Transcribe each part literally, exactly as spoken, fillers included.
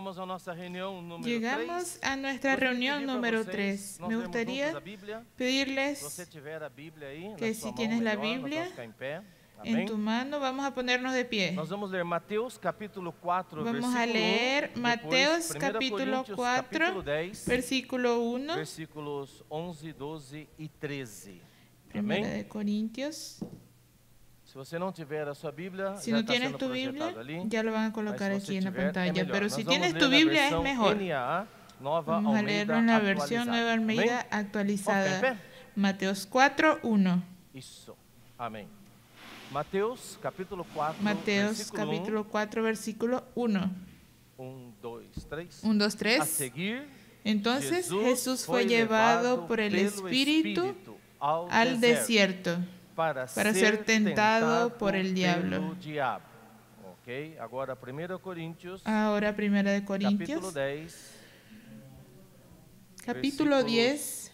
Chegamos a nossa reunião número Llegamos a nuestra Gostaria de reunión pedir para número vocês, tres. nós Me lemos gustaría juntos a Bíblia. Se você pedirles tiver a Bíblia aí, que na si sua mão, tienes la melhor, nós Biblia vamos ficar em pé. en Amém? tu mano, vamos a ponernos de pie. Nós vamos ler Mateus capítulo quatro, Vamos versículo a leer um, Mateus depois capítulo Coríntios, cuatro, capítulo dez, versículo uno, versículos onze, doze e treze. Primera Amém? de Corintios. Se você não tiver a sua Bíblia, Si já no está tienes sendo tu Biblia, projetado ali. ya lo van a Mas colocar se você aquí en la tiver, é pantalla. melhor. Pero Nós si vamos tienes ler tu na Biblia es versão mejor. N A A, Nova Vamos a Almeida leerlo en la versión atualizada. Nueva Almeida Amém? actualizada. Vamos ficar em pé? Mateos cuatro, uno. Isso. Amém. Mateus capítulo quatro, Mateos versículo capítulo cuatro, versículo uno. um, dois, três. uno, dos, A tres. seguir, Entonces Jesus Jesús fue foi llevado levado por el pelo Espíritu Espírito ao al deserto desierto para, para ser tentado por el pelo diablo. diabo. Ok? Agora primeira Coríntios, Ahora Primera de capítulo Corintios, dez, capítulo versículos- diez,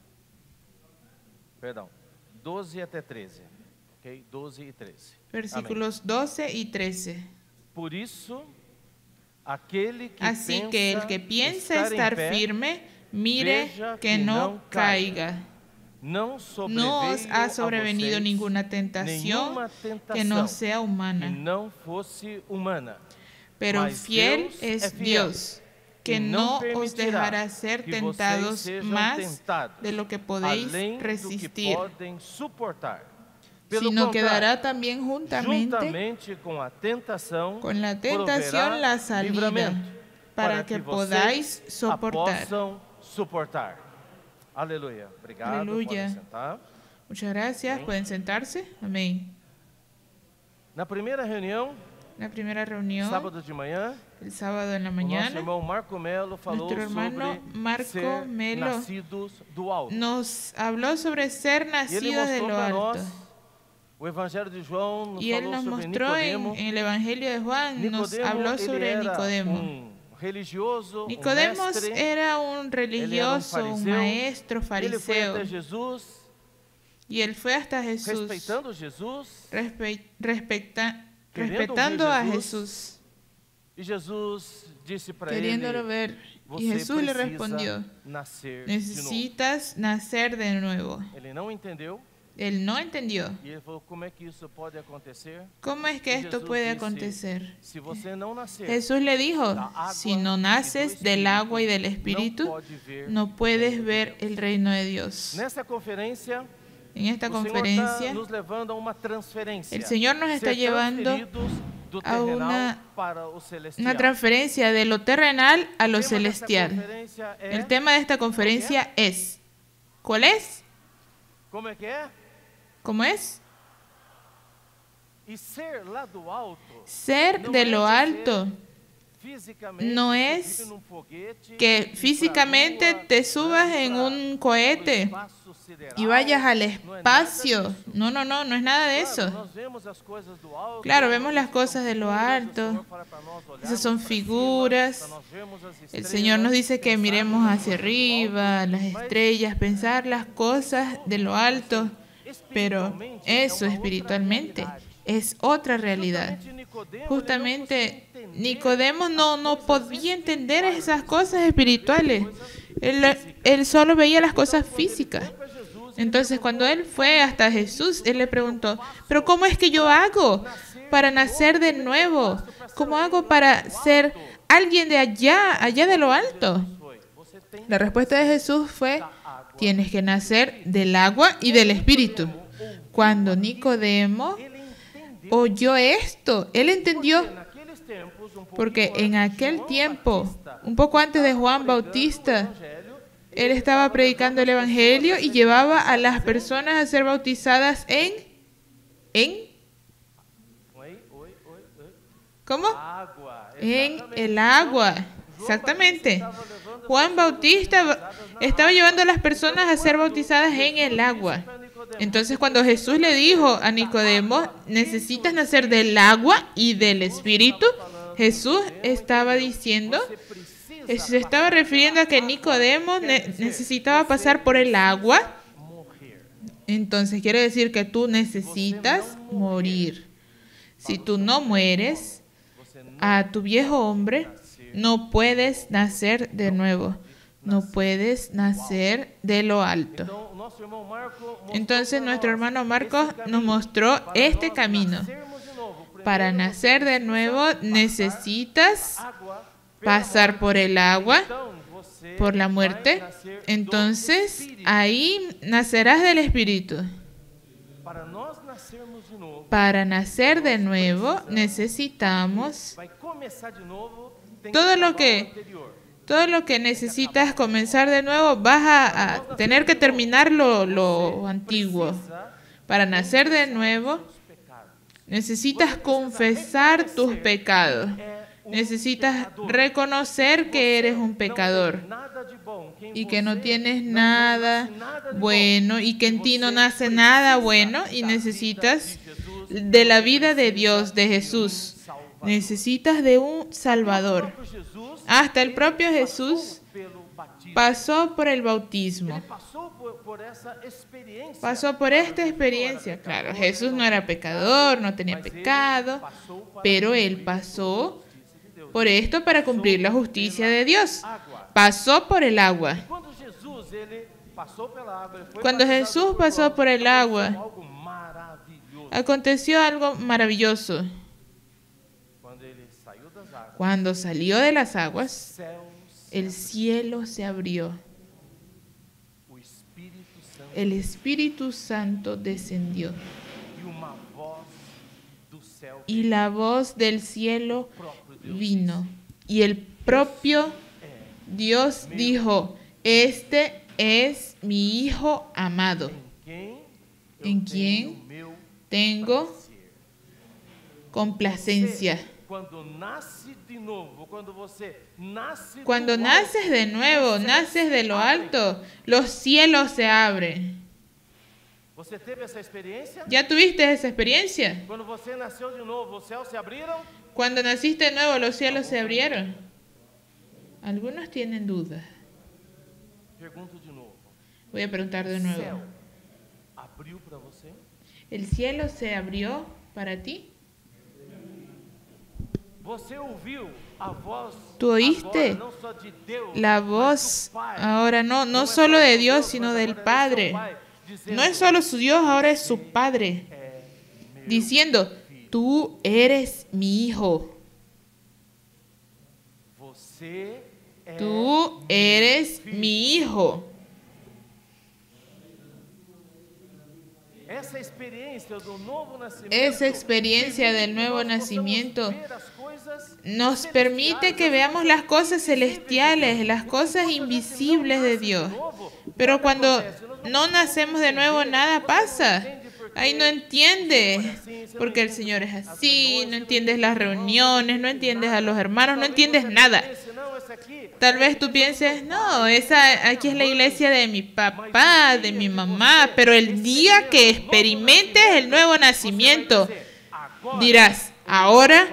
perdão, doze até treze. Ok? doze e treze. versículos doce y trece. Por isso, aquele que Así pensa que el que piensa estar, estar em pé, firme, mire veja que no caiga. Não No os sobreveio ha a sobrevenido vocês ninguna tentación nenhuma tentação que no sea que humana, não fosse humana. pero Mas fiel Deus es é fiel, Dios, que e no não os permitirá dejará ser que vocês tentados sejam más tentados, de lo que podéis além do que resistir, podem suportar. Pelo sino contrário, quedará también juntamente juntamente com a tentação, con la tentación proverá la salida, livramento, para que vocês podáis a soportar. possam suportar. Aleluia. Obrigado. Aleluia. Podem sentar. Muchas gracias, Amén. pueden sentarse. Amén. Na primeira reunião, La primera reunión, sábado de manhã, el sábado en la o nosso mañana, irmão Marco Melo falou Nuestro hermano sobre Marco ser Melo nascidos do alto. nos habló sobre ser E ele nacidos de mostrou lo para alto. nós, o Evangelho de João nos Y él falou nos sobre mostró en, Nicodemo. en el Evangelio de Juan, nos Nicodemo, habló ele sobre era Nicodemo. um religioso, um Nicodemos mestre. era un religioso, ele era um un fariseu. maestro, Ele foi fariseo. até Jesus, Y él fue hasta Jesús, respeitando Jesus, respe- respecta- Queriendo respetando oír a Jesús, Jesús, e Jesus disse para ele: queriéndolo ver. Y Você Jesús le precisa respondió, nascer de novo. necesitas nacer de nuevo. Ele não entendeu Él no entendió. e ele falou: como é que isso pode acontecer? ¿Cómo es que Y esto Jesús puede dice, acontecer? Se você não nascer Jesús le dijo, da água si no e do naces del agua y del Espírito, Espíritu, não pode ver no puedes ver el reino de Dios. Nessa conferência, En esta o Senhor está conferencia, nos levando a uma transferência. el Señor nos está Ser llevando transferidos do a terrenal una- para o celestial. una transferencia de lo terrenal a lo O tema dessa celestial. conferência é- El tema de esta conferencia es, ¿cuál es? Como é que é? ¿Cómo es? E ser lá do alto Ser não de é lo dizer alto fisicamente no subir es num foguete, que ir pra físicamente lua, te subas ir en pra- un pro cohete espaço sideral. y vayas al Não é nada espacio. disso. No, no, no, no es nada de Claro, eso. nós vemos as coisas do alto, Claro, vemos las são cosas de lo figuras, o alto. Senhor fala pra nós olharmos Esas son pra figuras. cima, pra nós vermos as El estrelas, Señor nos dice que pensarmos miremos nas hacia coisas do arriba, alto, las mas estrellas, pensar las cosas de lo alto, pero espiritualmente é eso uma outra espiritualmente realidade. es otra realidad. Justamente Nicodemo, Justamente ele não conseguia entender Nicodemo no, no as coisas podía entender espirituais. esas cosas espirituales. Él, él solo veía las cosas físicas. Entonces cuando él fue hasta Jesús, él le preguntó, pero ¿cómo es que yo hago para nacer de nuevo? ¿Cómo hago para ser alguien de allá, allá de lo alto? La respuesta de Jesús fue, tienes que nacer del agua y del Espíritu. Cuando Nicodemo oyó esto, él entendió, porque en aquel tiempo, un poco antes de Juan Bautista, él estaba predicando el Evangelio y llevaba a las personas a ser bautizadas en, en, ¿cómo? En el agua, exactamente. Juan Bautista estaba llevando a las personas a ser bautizadas en el agua. Entonces cuando Jesús le dijo a Nicodemo, necesitas nacer del agua y del Espíritu, Jesús estaba diciendo, se estaba refiriendo a que Nicodemo ne- necesitaba pasar por el agua. Entonces quiere decir que tú necesitas morir. Si tú no mueres a tu viejo hombre, No puedes nacer de nuevo. No puedes nacer de lo alto. Então, nosso irmão Marco mostrou Entonces para nuestro nós hermano esse Marcos caminho. nos mostró Para este nós camino. nascermos de novo, Para primeiro nacer de nuevo necesitas água, pasar por el agua, então você por la vai muerte. nascer do Entonces Espírito. ahí nacerás del Espíritu. Para nós nascermos de novo, Para nacer de nuevo necesitamos vai começar de novo, tem todo que lo acabar que- o anterior. todo lo que necesitas comenzar de nuevo. Vas a, a tener que terminar lo, lo antiguo. Precisa Para nacer de nuevo dos pecados. necesitas confesar tus pecados. É um Necesitas pecador. reconocer que eres un Não pecador tem nada de bom. Quem y que no você tienes não- não nada nasce nada de bueno bom. y que en ti no Você nace nada precisa bueno y da necesitas vida de Jesus, de la vida de precisa Dios, de de um Jesús. Salvador. Necesitas de un Salvador. O próprio Jesus, Hasta el ele propio passou Jesús pelo batismo. pasó por el bautismo. Ele passou por, por essa experiência. Pasó por esta experiencia. Claro, Jesús no era pecador, no tenía Mas ele pecado, passou para pero él cumprir pasó a justiça de Deus. por esto para cumplir la justicia de Dios. Água. Pasó por el agua. Quando Jesus ele passou pela água, ele foi Cuando batizado Jesús por pasó João, por el aconteceu agua, algo maravilhoso. aconteció algo maravilloso. Quando ele saiu das águas, Cuando salió de las aguas, céus, el cielo se abrió. o Espírito Santo El Espíritu Santo descendió. e uma voz do céu Y la voz del cielo próprio Deus vino. Y el propio Dios dijo, este es mi Hijo amado. em quem eu Em tenho quem o meu Tengo prazer. complacencia. Você, quando nasce de novo, quando você nasce do Cuando alto, naces de nuevo, naces de lo alto, los cielos se abren. você teve essa experiência? ¿Ya tuviste esa experiencia? Quando você nasceu de novo, os céus se abriram? Cuando naciste de nuevo, los cielos se abrieron. Algunos tienen dudas. Pergunto de novo. Voy a preguntar de O céu nuevo. abriu para você? ¿El cielo se abrió para ti? Você ouviu a voz ¿Tú oíste agora, não só de Deus, la mas voz do Pai? ahora no, no é solo só de do Dios, Deus, sino mas del agora é do Padre? seu Pai, dizendo, No es solo su Dios, ahora es su Padre. é meu Diciendo, filho. tú eres mi hijo. Você é Tú meu eres filho. mi hijo. Essa experiência do novo nascimento, Esa experiencia permite del que nuevo nós possamos nacimiento ver as coisas nos celestiais, permite que as veamos coisas las cosas invisíveis de celestiales, Deus. las Então, cosas quando a gente não invisibles de nasce Dios. novo, Pero nada cuando acontece. Nós não no nacemos de nuevo, entender, nada você não pasa. entende por quê. Ahí no entiendes, porque el Señor es así, no entiendes las reuniones, no entiendes a los hermanos, no entiendes nada. Tal vez tú pienses, no, esa aquí es la iglesia de mi papá, de mi mamá, pero el día que experimentes el nuevo nacimiento, dirás, ahora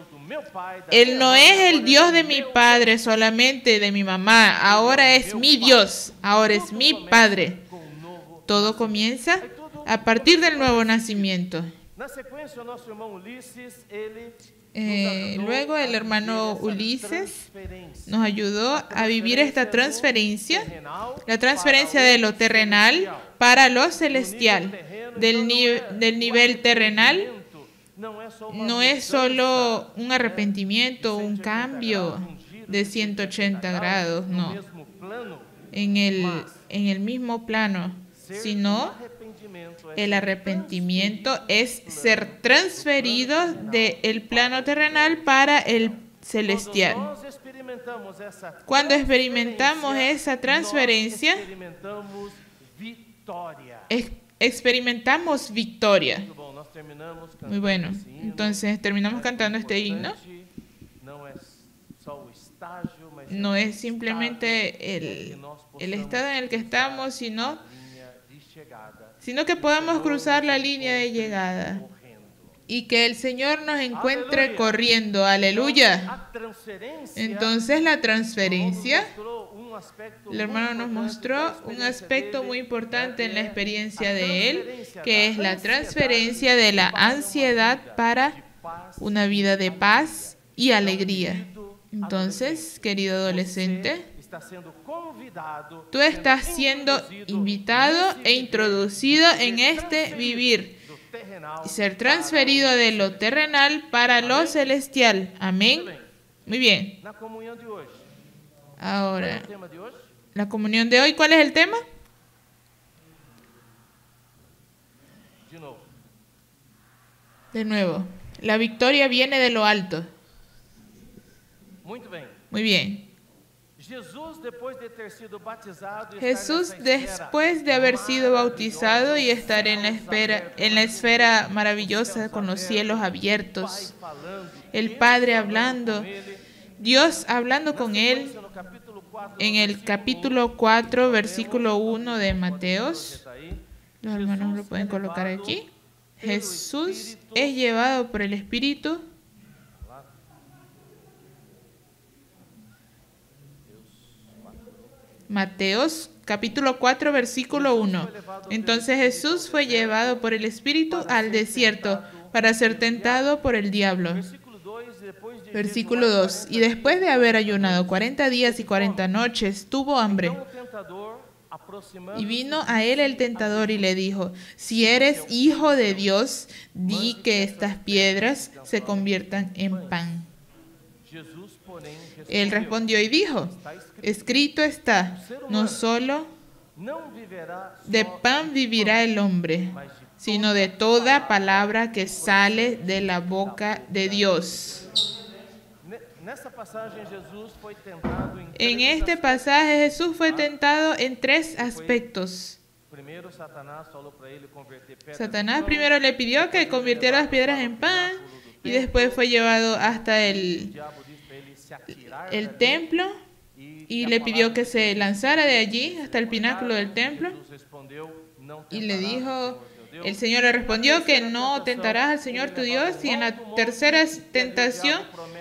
Él no es el Dios de mi padre solamente, de mi mamá, ahora es mi Dios, ahora es mi Padre. Todo comienza a partir del nuevo nacimiento. Na sequência, o nosso irmão Ulisses, ele Eh, nos ajudou luego el a hermano viver essa Ulises transferência. nos ayudó a vivir esta transferencia, Terrenal la transferencia para de o lo terrenal celestial. para lo Do nível celestial. terreno, Del, então, ni- não é del um nivel terrenal arrependimento, não é só uma no es mudança, solo un né, arrepentimiento, de un ciento ochenta cambio graus, um giro de ciento ochenta grados, no no, mesmo plano, en el, Mas, en el mismo plano, ser sino um arrependimento é el ser arrepentimiento es ser transferido del plano terrenal para el celestial. Quando nós experimentamos essa Cuando experimentamos esa transferencia, nós experimentamos vitória. ex- experimentamos victoria. Muito bom, nós terminamos cantando Muy bueno. esse hino. Entonces terminamos Mas cantando este himno. importante não é só o estágio, mas é No o es simplemente estado em el, que nós el possamos estado en el que cruzar estamos, sino, a linha de chegada, sino que podamos cruzar la línea de llegada correndo. y que el Señor nos encuentre Aleluya. corriendo. Aleluya. A transferência Entonces la nos transferencia, mostrou um aspecto el muy hermano nos importante mostró da un experiência aspecto dele, muy importante en la que é experiencia a de él, transferência que da es la ansiedade transferencia de la para uma ansiedad vida para de paz una vida de paz y alegría. Não Entonces, querido adolescente, está sendo convidado, tú estás siendo invitado e introducido en este vivir do terrenal y ser transferido de lo terrenal para lo celestial. Amén. Muy bien. na comunhão de hoje. Qual é Ahora, o tema de hoje? la comunión de hoy, ¿cuál es el tema? De novo. De nuevo, la victoria viene de lo alto. Muito bem. Muy bien. Jesus, depois de ter sido batizado, e Jesús, estar nessa esfera después de haber sido bautizado y estar en la esfera, en la esfera maravillosa con los cielos abiertos, Pai falando, el Deus Padre falando hablando, com ele, Dios hablando con él, no capítulo quatro, en el versículo capítulo cuatro, versículo uno de um, Mateos, está aí, los hermanos lo pueden colocar aquí, Jesús es llevado por el Espíritu. Mateos capítulo cuatro, versículo uno. Entonces Jesús fue llevado por el Espíritu al desierto para ser tentado por el diablo. versículo dois, depois de Versículo dos. Y después de haber ayunado cuarenta días y cuarenta noches, tuvo hambre. Então o tentador, aproximando, Y vino a él el tentador y le dijo, si eres hijo de Dios, di que estas piedras se conviertan en pan. Jesus, porém, Él respondió y dijo, escrito está, no solo não viverá só de pan vivirá el hombre, sino de toda palabra que sale de la boca de Dios. Ne- Nessa passagem, Jesus foi tentado em En três este aspectos. pasaje Jesús fue tentado en tres aspectos. Primeiro, Satanás falou para ele converter pedras Satanás em pão. primero le pidió que convirtiera las piedras en pan y después fue llevado hasta O el, diabo disse para ele se atirar el dali, templo e y a le palavra pidió que de se Deus lanzara de allí hasta el pináculo del templo. Jesus respondeu, não Y le tentarás dijo, o Senhor teu Deus. el Señor le respondió que no tentarás al Señor tu Dios. Y en la tercera tentación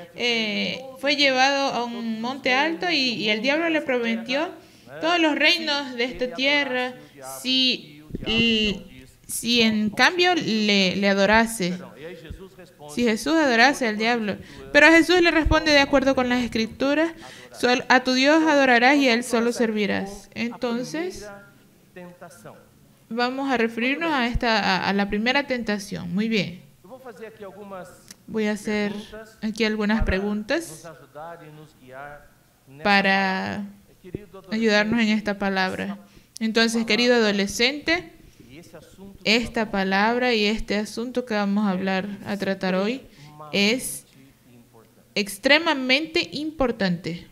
eh, fue llevado a un monte alto y, y el diablo le prometió todos los reinos de esta tierra si, y- si en cambio le, le adorase. Não, e aí Jesus responde, Si Jesús adorase al diablo. Pero Jesús le responde de acuerdo con las escrituras, "Sol- a tu Dios adorarás y a él solo servirás". Entonces, a primeira tentação. vamos a referirnos a, esta, a, a la primera tentación. Muy bien. Eu vou fazer aqui algumas Voy a hacer perguntas aquí algunas para preguntas nos ajudar e nos guiar nessa para Querido adolescente, ayudarnos en esta palabra. Entonces, querido adolescente, e esse assunto esta palabra y este asunto que vamos a hablar, a tratar hoy, es extremamente importante. extremadamente importante.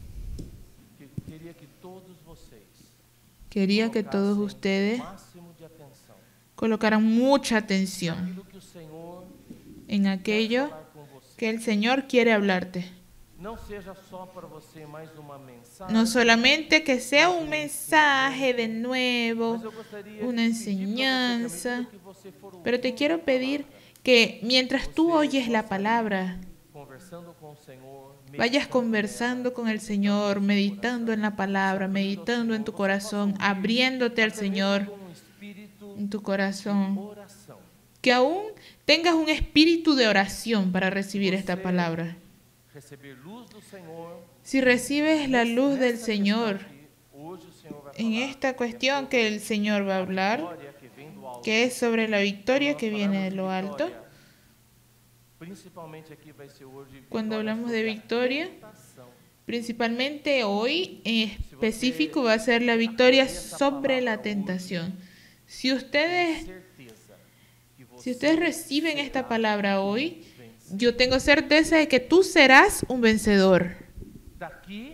Que- Queria que todos vocês Quería que todos colocassem ustedes o máximo de atenção colocaran mucha atención naquilo que o Senhor en quer aquello falar com você. que el Señor quiere hablarte. Não seja só para você mais uma mensagem, No solamente que sea un mensaje de nuevo, mas eu gostaria una de pedir para enseñanza, você, que você for pero te ouvindo quiero a pedir palavra, que mientras tú oyes la palabra, conversando com o Senhor, vayas meditando conversando con el Señor, meditando en la palabra, meditando en tu corazón, abriéndote al Señor com um espírito en tu de corazón. oração. Que aún tengas un espíritu de oración para recibir esta palabra. Receber luz do Senhor. Si recibes la luz del Nessa Señor questão que hoje o Senhor vai en falar, esta cuestión que el Señor va a hablar, glória que vem do alto. que es sobre la victoria Nós que viene de falamos lo alto, vitória. Principalmente aqui vai ser hoje cuando vitória hablamos de sobre a victoria, tentação. principalmente hoy en específico va a ser la victoria sobre la tentación. Si ustedes, Certeza que você si ustedes reciben esta palabra hoy, vence. yo tengo certeza de que tú serás un vencedor. Daqui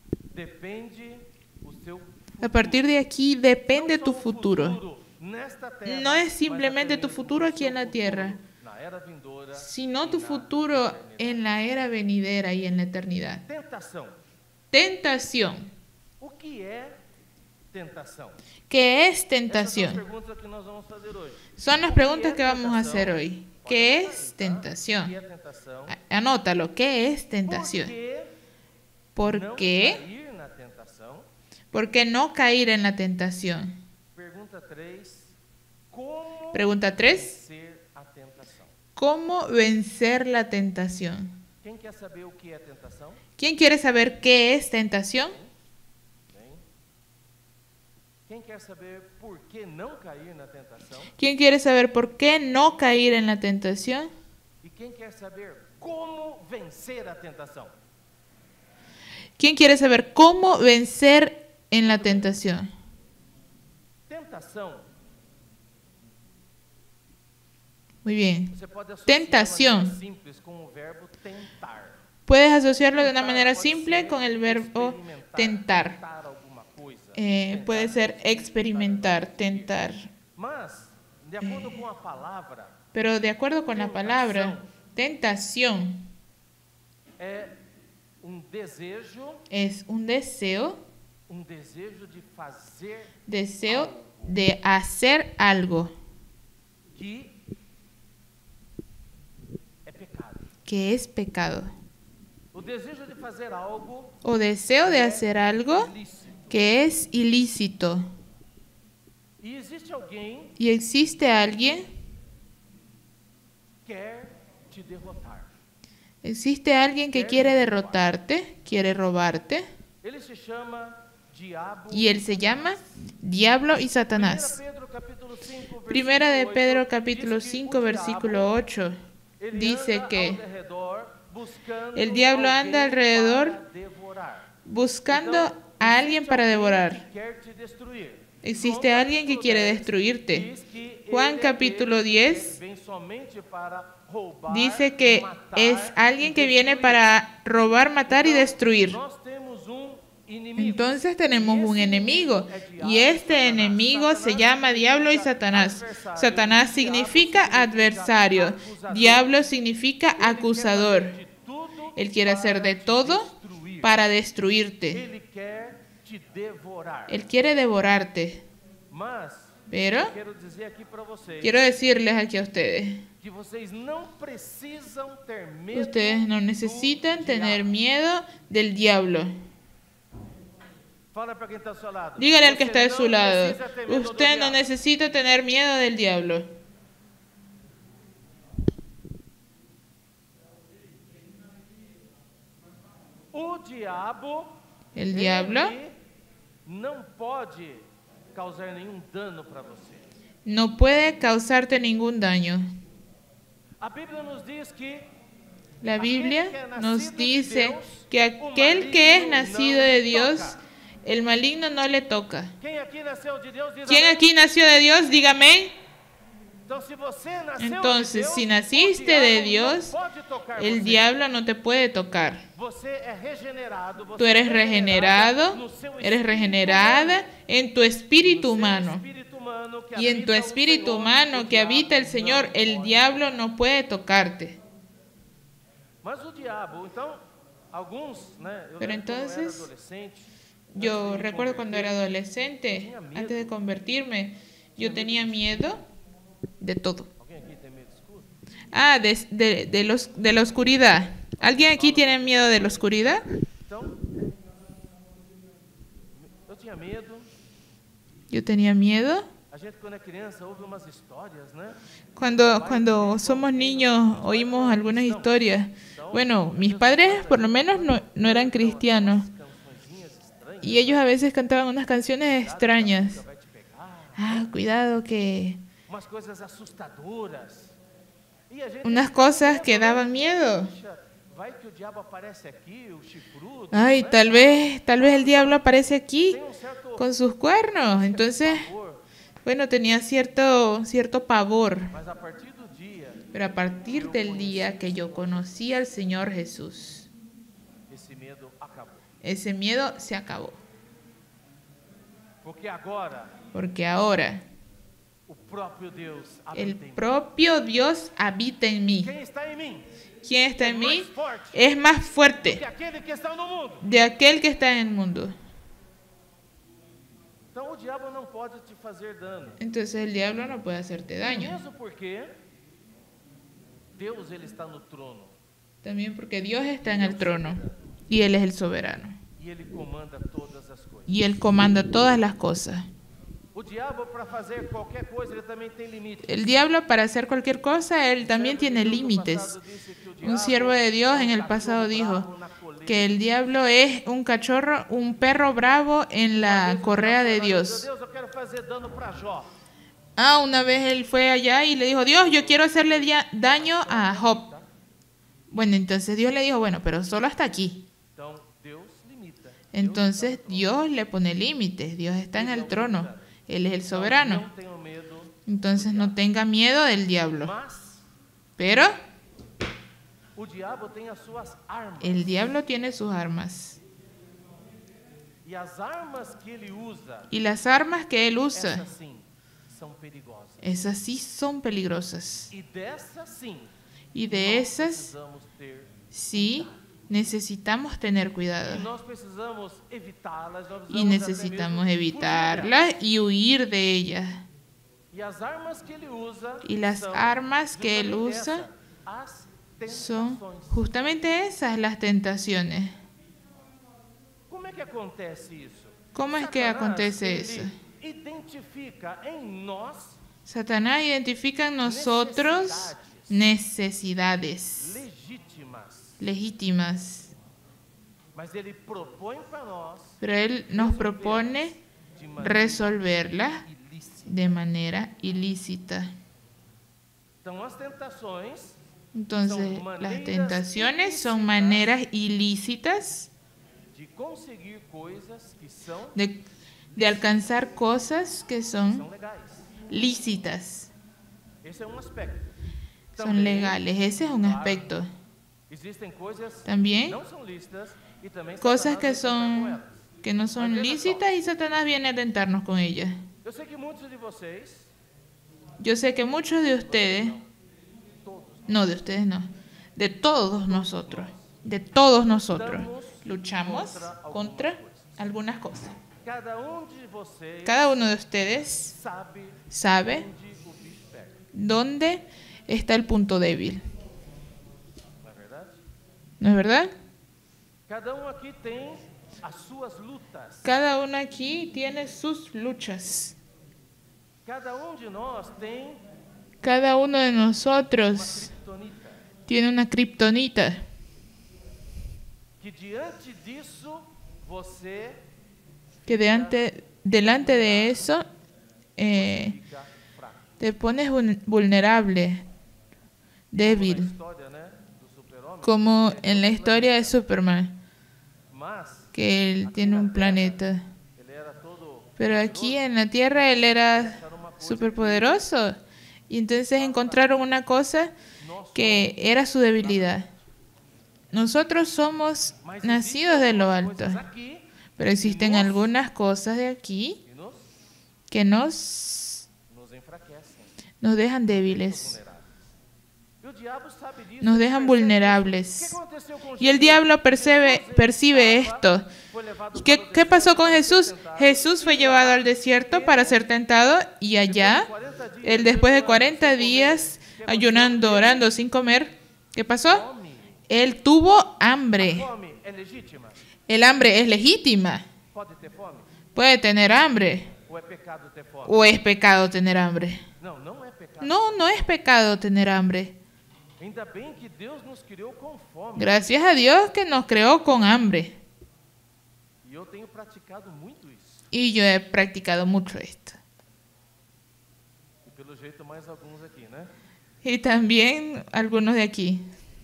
depende o seu A partir de aquí depende Não tu só o futuro. nesta terra, No es mas simplemente até tu mesmo futuro o aquí seu en la futuro tierra, na era vindoura sino e tu na futuro eternidade. en la era venidera y en la eternidad. Tentação. Tentación. O que é tentação? ¿Qué es Essas são as tentación? perguntas que nós vamos fazer hoje. Son las preguntas que vamos a hacer hoy. ¿Qué es O que tentación? é tentação? A- Anótalo, ¿qué es Por tentación? que ¿Por não qué? cair na tentação? ¿Por qué no caer en la tentación? Pergunta três. Como Pregunta tres. vencer a tentação? ¿Cómo vencer la tentación? Quem quer saber o que é tentação? ¿Quién quiere saber qué es tentación? Bem. Quem quer saber por que não cair na tentação? ¿Quién quiere saber por qué no caer en la tentación? E quem quer saber como vencer a tentação? ¿Quién quiere saber cómo vencer en la tentación? Tentação. Muy bien. Você pode associar Tentación. de maneira simples com o verbo tentar. Puedes asociarlo de una Tentar manera pode simple ser con el verbo experimentar, tentar. tentar alguma coisa. Eh, Tentar puede ser alguma coisa. experimentar, tentar. Mas, de acordo com a palavra, Pero de acuerdo con la palabra, tentación é um desejo, es un deseo, um desejo de fazer deseo algo de hacer algo que é pecado. que es pecado. O desejo de fazer algo O deseo de hacer algo ilícito. que es ilícito. E existe alguém Y existe alguien, que quer te derrotar. existe alguien que quiere derrotarte, quiere robarte, Ele se chama Diabo. y él se llama Diablo y Satanás. Primera de Pedro capítulo cinco versículo ocho dice que el diablo anda alrededor buscando a alguien para devorar. Existe alguien que quiere destruirte. Juan capítulo diez dice que es alguien que viene para robar, matar y destruir. Entonces tenemos un enemigo y este enemigo se llama Diablo y Satanás. Satanás significa adversario, Diablo significa acusador. Él quiere hacer de todo para destruirte. Él quiere devorarte. Pero quiero decirles aquí a ustedes, ustedes no necesitan tener miedo del diablo. Dígale al que está de su lado, usted no necesita tener miedo del diablo. El diablo não pode causar nenhum dano para você. no puede causarte ningún daño. A Bíblia nos diz que La Biblia nos dice que aquel que es nacido de Dios, el maligno no le toca. quem aqui nasceu de Deus diz ¿Quién amém. aquí nació de Dios? Dígame. Então, se você nasceu Entonces, de Deus, si o naciste diabo de não Dios, pode tocar el você. diablo no te puede tocar. Você é regenerado, você Tú eres é regenerado, no seu eres espírito regenerada en tu espíritu humano, no seu humano. espírito humano que Y en tu habita o espíritu Senhor, humano o que habita el diabo Señor, não el pode. diablo no puede tocarte. Mas o diabo, então, alguns, né? Eu Pero lembro quando eu era entonces, adolescente, Yo antes de me recuerdo cuando era converter, adolescente, antes de convertirme, yo tenía miedo de todo. alguém aqui tem medo escuro? Ah, de, de, de, los, de la oscuridad. ¿Alguien aquí tiene miedo de la oscuridad? Então, eu tinha medo. Yo tenía miedo. A gente, quando é criança, ouve umas histórias, né? Cuando, cuando somos niños oímos algunas historias. Bueno, mis padres por lo menos no, no eran cristianos. Cançõezinhas estranhas. Y ellos a veces cantaban unas canciones extrañas. Vai te pegar. Ah, cuidado que... Umas coisas assustadoras. E a gente Unas cosas que daban miedo. Puxa, vai que o diabo aparece aqui, o chifrudo. Ay, né? tal vez, tal vez el diablo aparece aquí Tem um certo con sus cuernos. Entonces, pavor, bueno, tenía cierto, cierto pavor. mas a partir do dia, Pero a partir del día que yo conocí al Señor Jesús, esse medo acabou. ese miedo se acabó. Porque agora, Porque ahora o próprio Deus el habita em mim. propio Dios habita en mí. Quem está em mim ¿Quién está é en mais mí? forte Es más que fuerte aquele que está no mundo. de aquel que está en el mundo. Então o diabo não pode te fazer dano. Entonces el diablo no puede hacerte daño. Mesmo porque Deus ele está no trono También porque Dios está en el trono y Él es el soberano. e ele comanda todas as coisas. Y Él comanda todas las cosas. O El diablo para hacer cualquier cosa, él también tiene límites. Un siervo de Dios en el pasado dijo que el diablo es un cachorro, un perro bravo en la correa de Dios. Ah, una vez él fue allá y le dijo, Dios, yo quiero hacerle daño a Job. Bueno, entonces Dios le dijo, bueno, pero solo hasta aquí. Entonces Dios le pone límites. Dios está en el trono. Él es el soberano. Entonces no tenga miedo del diablo. Pero el diablo tiene sus armas. Y las armas que él usa, esas sí son peligrosas. Y de esas sí necesitamos tener cuidado. Y necesitamos evitarlas y huir de ellas. Y las armas que él usa son justamente esas, las tentaciones. ¿Cómo es que acontece eso? Satanás identifica en nosotros necesidades legítimas. Pero él nos propone resolverlas de manera ilícita. Entonces, las tentaciones son maneras ilícitas de, de alcanzar cosas que son lícitas. Son legales. Ese es un aspecto. También cosas que son que no son lícitas y Satanás viene a tentarnos con ellas. Yo sé que muchos de ustedes, no de ustedes no, de todos nosotros, de todos nosotros, luchamos contra algunas cosas. Cada uno de ustedes sabe dónde está el punto débil. ¿No es verdad? Cada uno aquí tiene sus luchas. Cada uno de nosotros tiene una kriptonita. Que delante, delante de eso eh, te pones vulnerable, débil. Como en la historia de Superman, que él tiene un planeta. Pero aquí en la Tierra él era superpoderoso. Y entonces encontraron una cosa que era su debilidad. Nosotros somos nacidos de lo alto. Pero existen algunas cosas de aquí que nos, nos dejan débiles. Nos dejan vulnerables. Y el diablo percibe, percibe esto. ¿Qué, ¿Qué pasó con Jesús? Jesús fue llevado al desierto para ser tentado y allá, él después de cuarenta días ayunando, orando, sin comer, ¿qué pasó? Él tuvo hambre. El hambre es legítima. Puede tener hambre. ¿O es pecado tener hambre? No, no es pecado tener hambre. Gracias a Dios que nos creó con hambre. Y yo he practicado mucho esto. Y también algunos de aquí.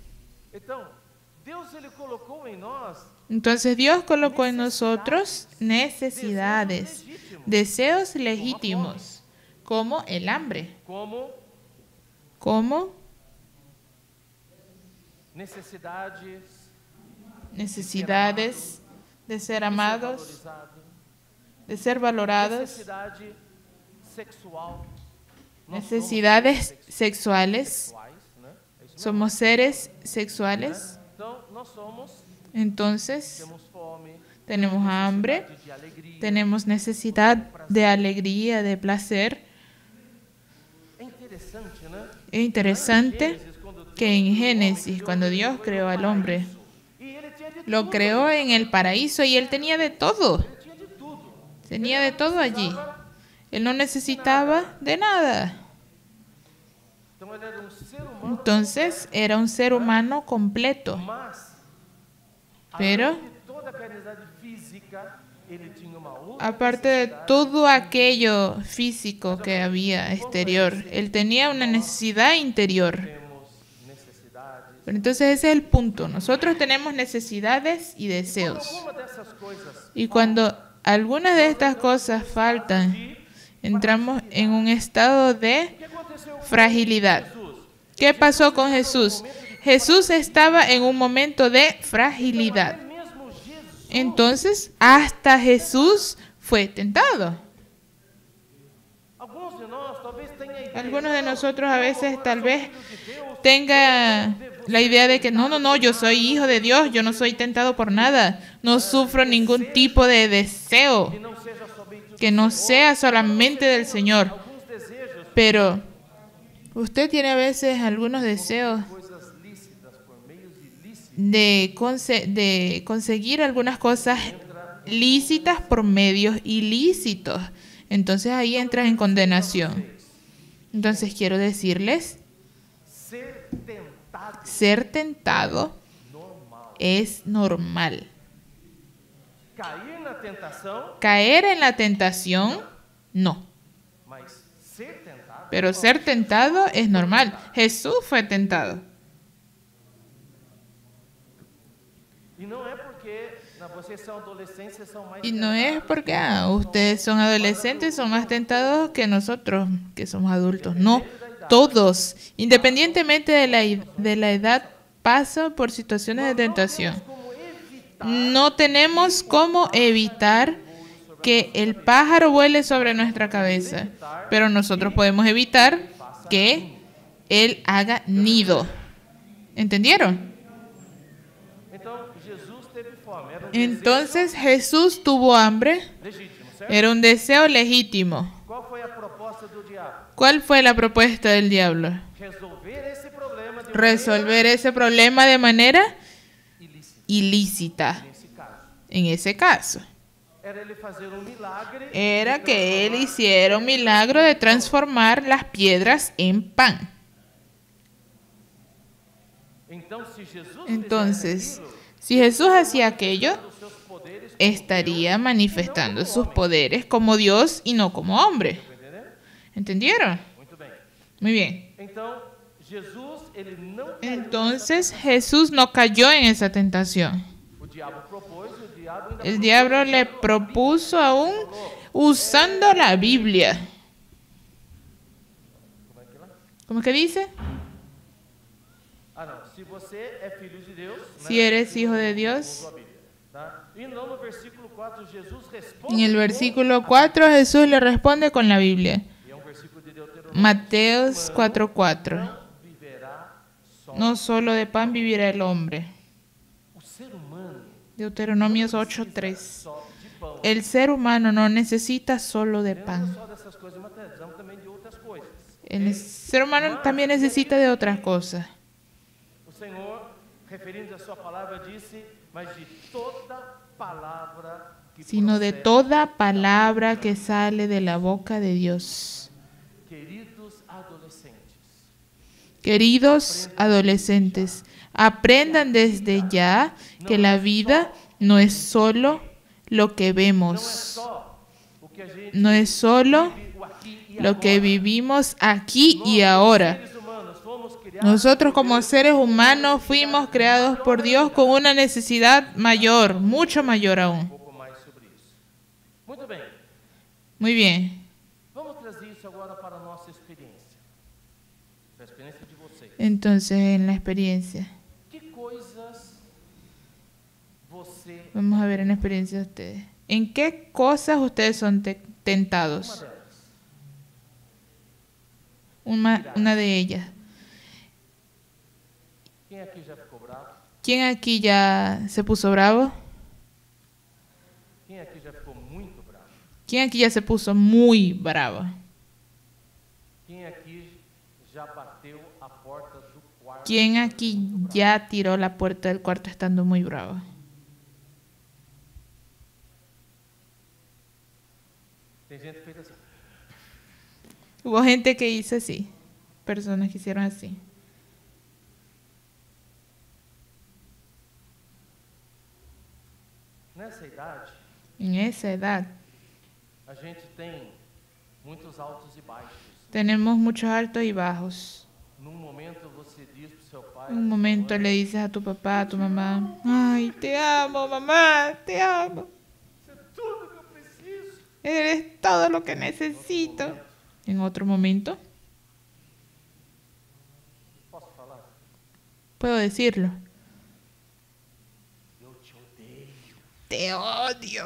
Entonces Dios colocó en nosotros necesidades, deseos legítimos, como el hambre. ¿Cómo? Necesidades de ser amados, de ser valorados, necesidades sexuales. Somos seres sexuales. Entonces, tenemos hambre, tenemos necesidad de alegría, de placer. Es interesante que en Génesis, cuando Dios creó al hombre, lo creó en el paraíso y él tenía de todo. Tenía de todo allí. Él no necesitaba de nada. Então ele era um ser humano, Entonces era un ser humano completo. mas Pero, além de toda a caridade física, ele tinha uma outra aparte de necessidade. todo aquello físico que había exterior, él tenía una necesidad interior. Temos necessidades. Pero entonces ese es el punto. Nosotros tenemos necesidades y deseos. Alguma dessas coisas Y cuando algunas de estas cosas faltan, entramos en un estado de o que aconteceu com fragilidad. Jesus? ¿Qué pasó con Jesús? Jesús estaba en un momento de fragilidad. Até mesmo Jesus, Entonces, hasta Jesús fue tentado. alguns de nós talvez tenham a ideia, Algunos de nosotros a veces tal vez tenga la idea de que no, no, no, yo soy hijo de Dios, yo no soy tentado por nada, no sufro ningún tipo de deseo que não seja somente que no sea solamente del Señor. alguns desejos, Pero usted tiene a veces algunos deseos coisas lícitas por meios ilícitos, de, conse- de conseguir algunas cosas lícitas por medios ilícitos. Entonces ahí entras en condenación. Entonces quiero decirles, ser tentado ser tentado normal. es normal. Cair na tentação, Caer en la tentación, no. mas ser tentado, Pero ser tentado es normal. Jesús fue tentado. e não é porque na vocês são adolescentes, vocês são mais Y no es porque ah, ustedes son adolescentes, son más tentados que nosotros, que somos adultos. No, todos, independientemente de la, ed- de la edad, pasan por situaciones de tentación. como evitar No tenemos cómo evitar que el pájaro vuele sobre nuestra cabeza, pero nosotros podemos evitar que él haga nido. ¿Entendieron? Então, Jesus teve fome, era um Entonces Jesús tuvo hambre, desejo legítimo, certo? era un deseo legítimo. Qual foi a proposta do diabo? ¿Cuál fue la propuesta del diablo? Resolver esse problema de uma Resolver ese problema de manera ilícita, ilícita. nesse caso. En ese caso, Era ele fazer um milagre era de que él transformar hiciera un milagro de transformar las piedras en pan. Então, se Jesus Entonces, fizesse aquilo, si Jesús hacía aquello, os seus poderes, estaría manifestando sus poderes como Dios y no como hombre. entendeu? ¿Entendieron? Muito bem. Muy bien. Então, Jesus, ele não caiu Entonces Jesús no cayó en esa tentación. nessa- O diabo propôs, o diabo ainda El diablo le propuso aún usando la Biblia. Como é que lá? ¿Cómo que dice? Ah, não. Se você é filho de Deus, Si eres hijo de Dios. sua Bíblia, tá? E não no versículo quatro, Jesus responde. En el versículo cuatro Jesús le responde con la Biblia. E é um versículo de Deuteronômio. Mateos cuatro cuatro. Não viverá só. No solo de pan vivirá el hombre. O ser humano Deuteronomios ocho tres. só de pão. El ser humano no necesita solo de Não pan. só dessas coisas materiais, precisamos também de outras coisas. El ser humano también necesita de otras cosas. O Senhor, referindo a sua palavra, disse, mas de toda palavra que Sino de procede, toda palabra que sale de la boca de Dios. queridos adolescentes, Queridos adolescentes, aprendan desde ya que la vida no es solo lo que não é vemos, só o que a gente no es solo vive, o aqui e lo que agora. vivimos aquí y Nós, ahora. seres humanos, fomos criados Nosotros por como Deus seres humanos fuimos creados por Dios con una necesidad mayor, mucho mayor um aún. pouco mais sobre isso. Muito bem. Muy bien. Vamos trazer isso agora para a nossa experiência. Para a experiência de vocês. Entonces, en la experiencia, Que coisas você, vamos a ver en la experiencia de ustedes. ¿En qué cosas ustedes son te- uma tentados? delas, Una, una de ellas. quem aqui já ficou bravo? ¿Quién aquí ya se puso bravo? Quem aqui já ficou muito bravo? ¿Quién aquí ya se puso muy bravo? Quem aqui já bateu a porta do quarto? ¿Quién aquí ya tiró la puerta del cuarto estando muy bravo? Tem gente que fez assim. Hubo gente que hizo así. Personas que hicieron así. Nessa idade, En esa edad a gente tem muitos altos e baixos. tenemos muchos altos y bajos. Num momento você diz pro seu pai, En un momento le dices a tu papá, a tu mamá, ay, te amo, mamá, te amo. isso é tudo que eu preciso. Eres todo lo que necesito. En otro momento, Posso falar? puedo decirlo. Eu te odeio. Te odio.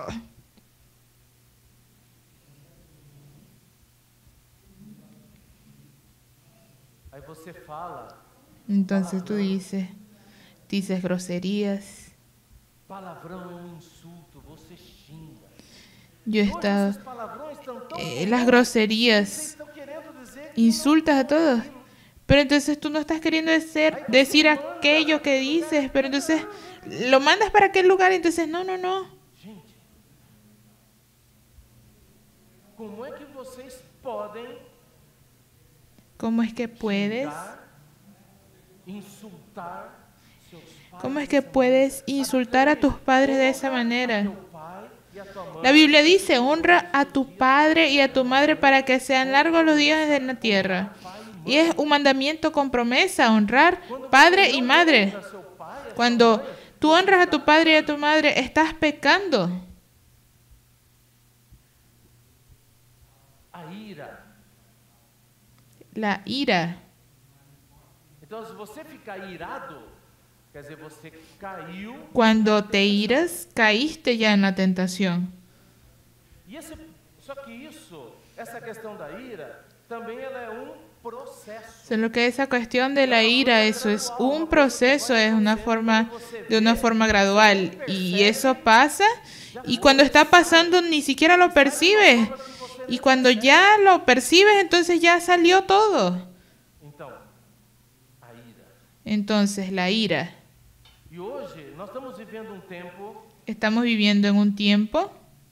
Aí você fala Entonces tú dices, dices groserías. palavrão é um insulto, você xinga. Yo he Hoje estado, esses palavrões estão tão eh, comuns, las vocês groserías, estão querendo dizer que insultas a todos. Pero entonces tú no estás queriendo decir, decir aquello que dices, pero entonces lo mandas para aquel lugar, entonces no, no, no. gente, como é que vocês podem ¿Cómo es que puedes? xingar, insultar seus pais? ¿Cómo es que puedes insultar a tus padres de esa manera? Teu pai e a tua mãe. La Biblia dice, honra a tu padre y a tu madre para que sean largos los días de la tierra. Y es un mandamiento con promesa, honrar padre y madre. Honra seu pai, a Cuando tú honras a tu padre y a tu madre, estás pecando. a ira. La ira. Então, se você ficar irado, quer dizer, você caiu. Cuando te iras, caíste ya en la tentación. E esse, só que isso, essa questão da ira, também ela é um processo. Solo que esa cuestión de la ira, eso es un proceso, es una forma, de una forma gradual. Y eso pasa, y cuando está pasando ni siquiera lo percibes. Y cuando ya lo percibes, entonces ya salió todo. Então, a ira. Entonces, la ira. E hoje nós estamos vivendo um tempo Estamos viviendo en un tiempo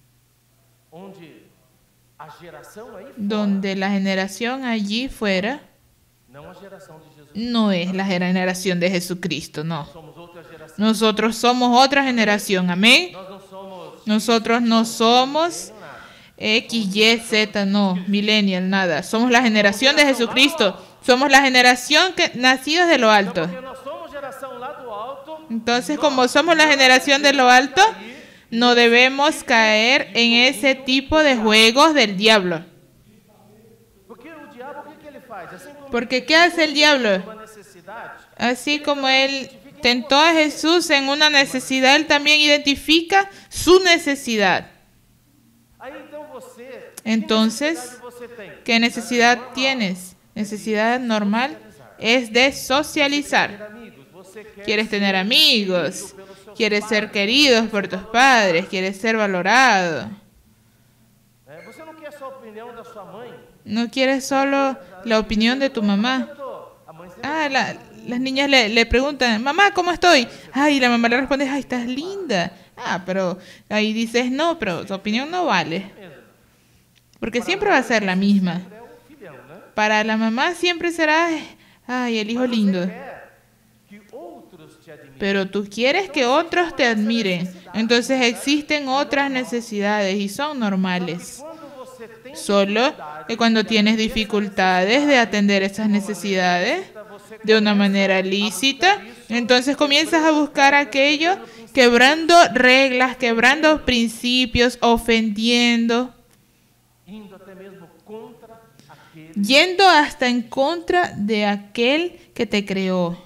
onde a geração aí fora, donde la generación allí fuera não a geração de Jesus, no es la generación de Jesucristo, no. somos outra geração. Nosotros somos otra generación, amén. Nós não somos Nosotros no somos X, Y, Z, no, millennial, nada. Somos la generación de Jesucristo. Somos la generación que nacidos de lo alto. porque nós somos geração lá do alto. Entonces, como somos la generación de lo alto, no debemos caer en ese tipo de juegos del diablo. Porque o diabo, o que, que ele faz? Assim como Porque ¿qué hace el diablo? uma necessidade, Así como él tentó a Jesús en una necesidad, él también identifica su necesidad. aí então você, Entonces, que necessidade você tem? ¿qué necesidad tienes? Necesidad normal es de socializar. Ter amigos, você quer Quieres tener amigos, ser pelos seus quieres pais, ser queridos por tus padres, quieres ser valorado. né? Você não quer só a opinião da sua mãe. No quieres solo la opinión de tu mamá. A mãe sempre Ah, la- las niñas le, le preguntan, mamá, ¿cómo estoy? Ay, la mamá le responde, ay, estás linda. Ah, pero ahí dices, no, pero tu opinión no vale. Porque siempre va a ser la misma. é o filhão, né? Para la mamá siempre será, ay, el hijo lindo. Você quer que outros te admirem. Pero tú quieres que otros te admiren. Entonces existen otras necesidades y son normales. Quando você tem Solo que cuando tienes dificultades de atender esas necesidades de una manera lícita, entonces comienzas a buscar aquello quebrando reglas, quebrando principios, ofendiendo, indo até mesmo contra aquele. yendo hasta en contra de aquel que te creó.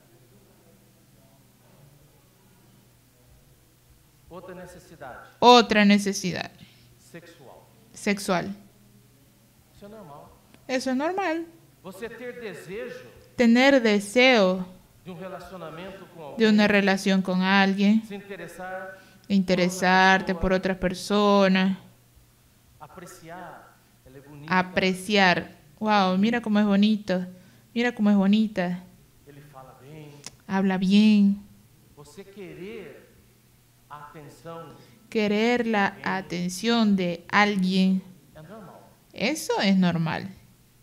Outra necessidade Otra necesidad sexual. sexual. Isso é normal. Eso es normal. Você ter desejo Tener deseo de um relacionamento com alguém, de una relación con alguien, se interessar, interesarte por otras personas, apreciar, ela é bonita, apreciar. Wow, mira cómo es bonito, mira cómo es bonita, ele fala bem. habla bien. Você querer a atenção Querer la atención de alguien, é normal. eso es normal.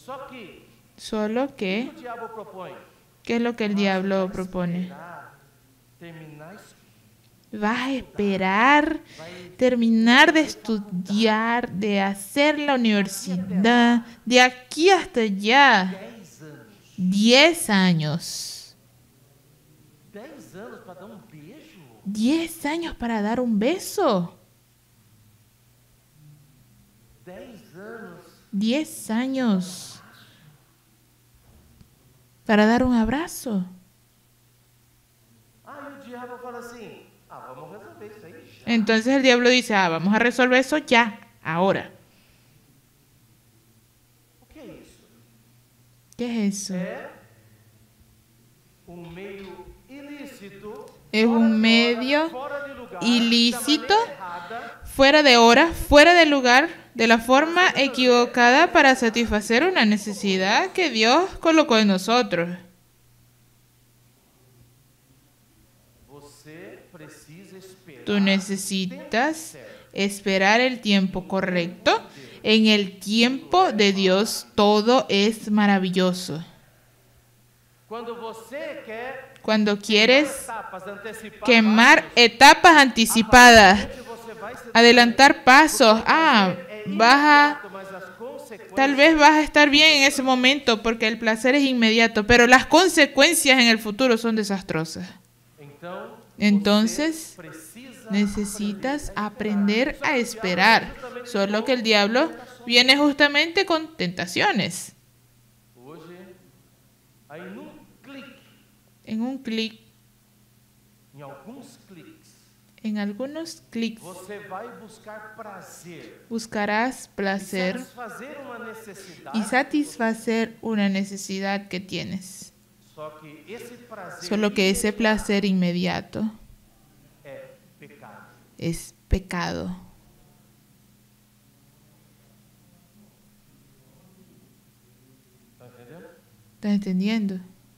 Só que, Solo o que que, o diabo propõe? ¿qué es lo que el diablo propone? Esperar, terminar isso, Vas a esperar terminar de estudiar, de hacer la universidad, de aquí hasta allá. dez anos. Diez años. dez anos para dar um beijo? Diez años para dar un beso. dez anos Diez años para dar un abrazo. Aí o diabo fala assim, ah, vamos resolver isso aí já. Entonces el diablo dice, ah, vamos a resolver eso ya, ahora. O que é isso? ¿Qué es eso? É um meio ilícito, Es fora un de medio hora, fora de lugar, ilícito, da maneira errada, fuera de hora, fuera de lugar, de la forma equivocada para satisfacer una necesidad que Dios colocó en nosotros. você precisa esperar. Tú necesitas esperar el tiempo correcto. En el tiempo de Dios todo es maravilloso. Quando você quer Cuando quieres etapas, antecipar quemar passos, etapas anticipadas, aparentemente você vai se adelantar pasos, ah, vas a, imediato, mas as consequências tal vez vas a estar bien en ese momento porque el placer es inmediato, pero las consecuencias en el futuro son desastrosas. Então, Entonces, você precisa necesitas aprender a esperar. Solo que el diablo viene justamente con tentaciones. hoje, aí num clique, En un clic, em alguns cliques, en algunos clics, você vai buscar prazer buscarás e placer satisfazer uma necessidade. y satisfacer una necesidad que tienes. Só que esse prazer Solo que ese placer inmediato é pecado. es pecado. Tá entendendo? ¿Estás entendiendo?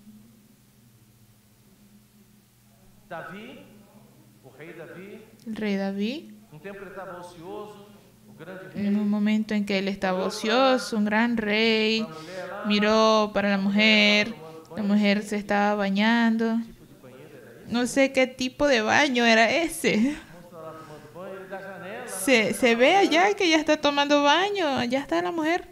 Davi, o rei Davi, El rey David, um tempo ele estava ocioso, o grande rei, en un momento en que él estaba ocioso, un gran rey, miró para la mujer, la mujer se estaba bañando. tipo de banheiro era esse? No sé qué tipo de baño era ese. Moça lá tomando banho, ele da janela, Se, se ve allá que ya está tomando baño, allá está la mujer.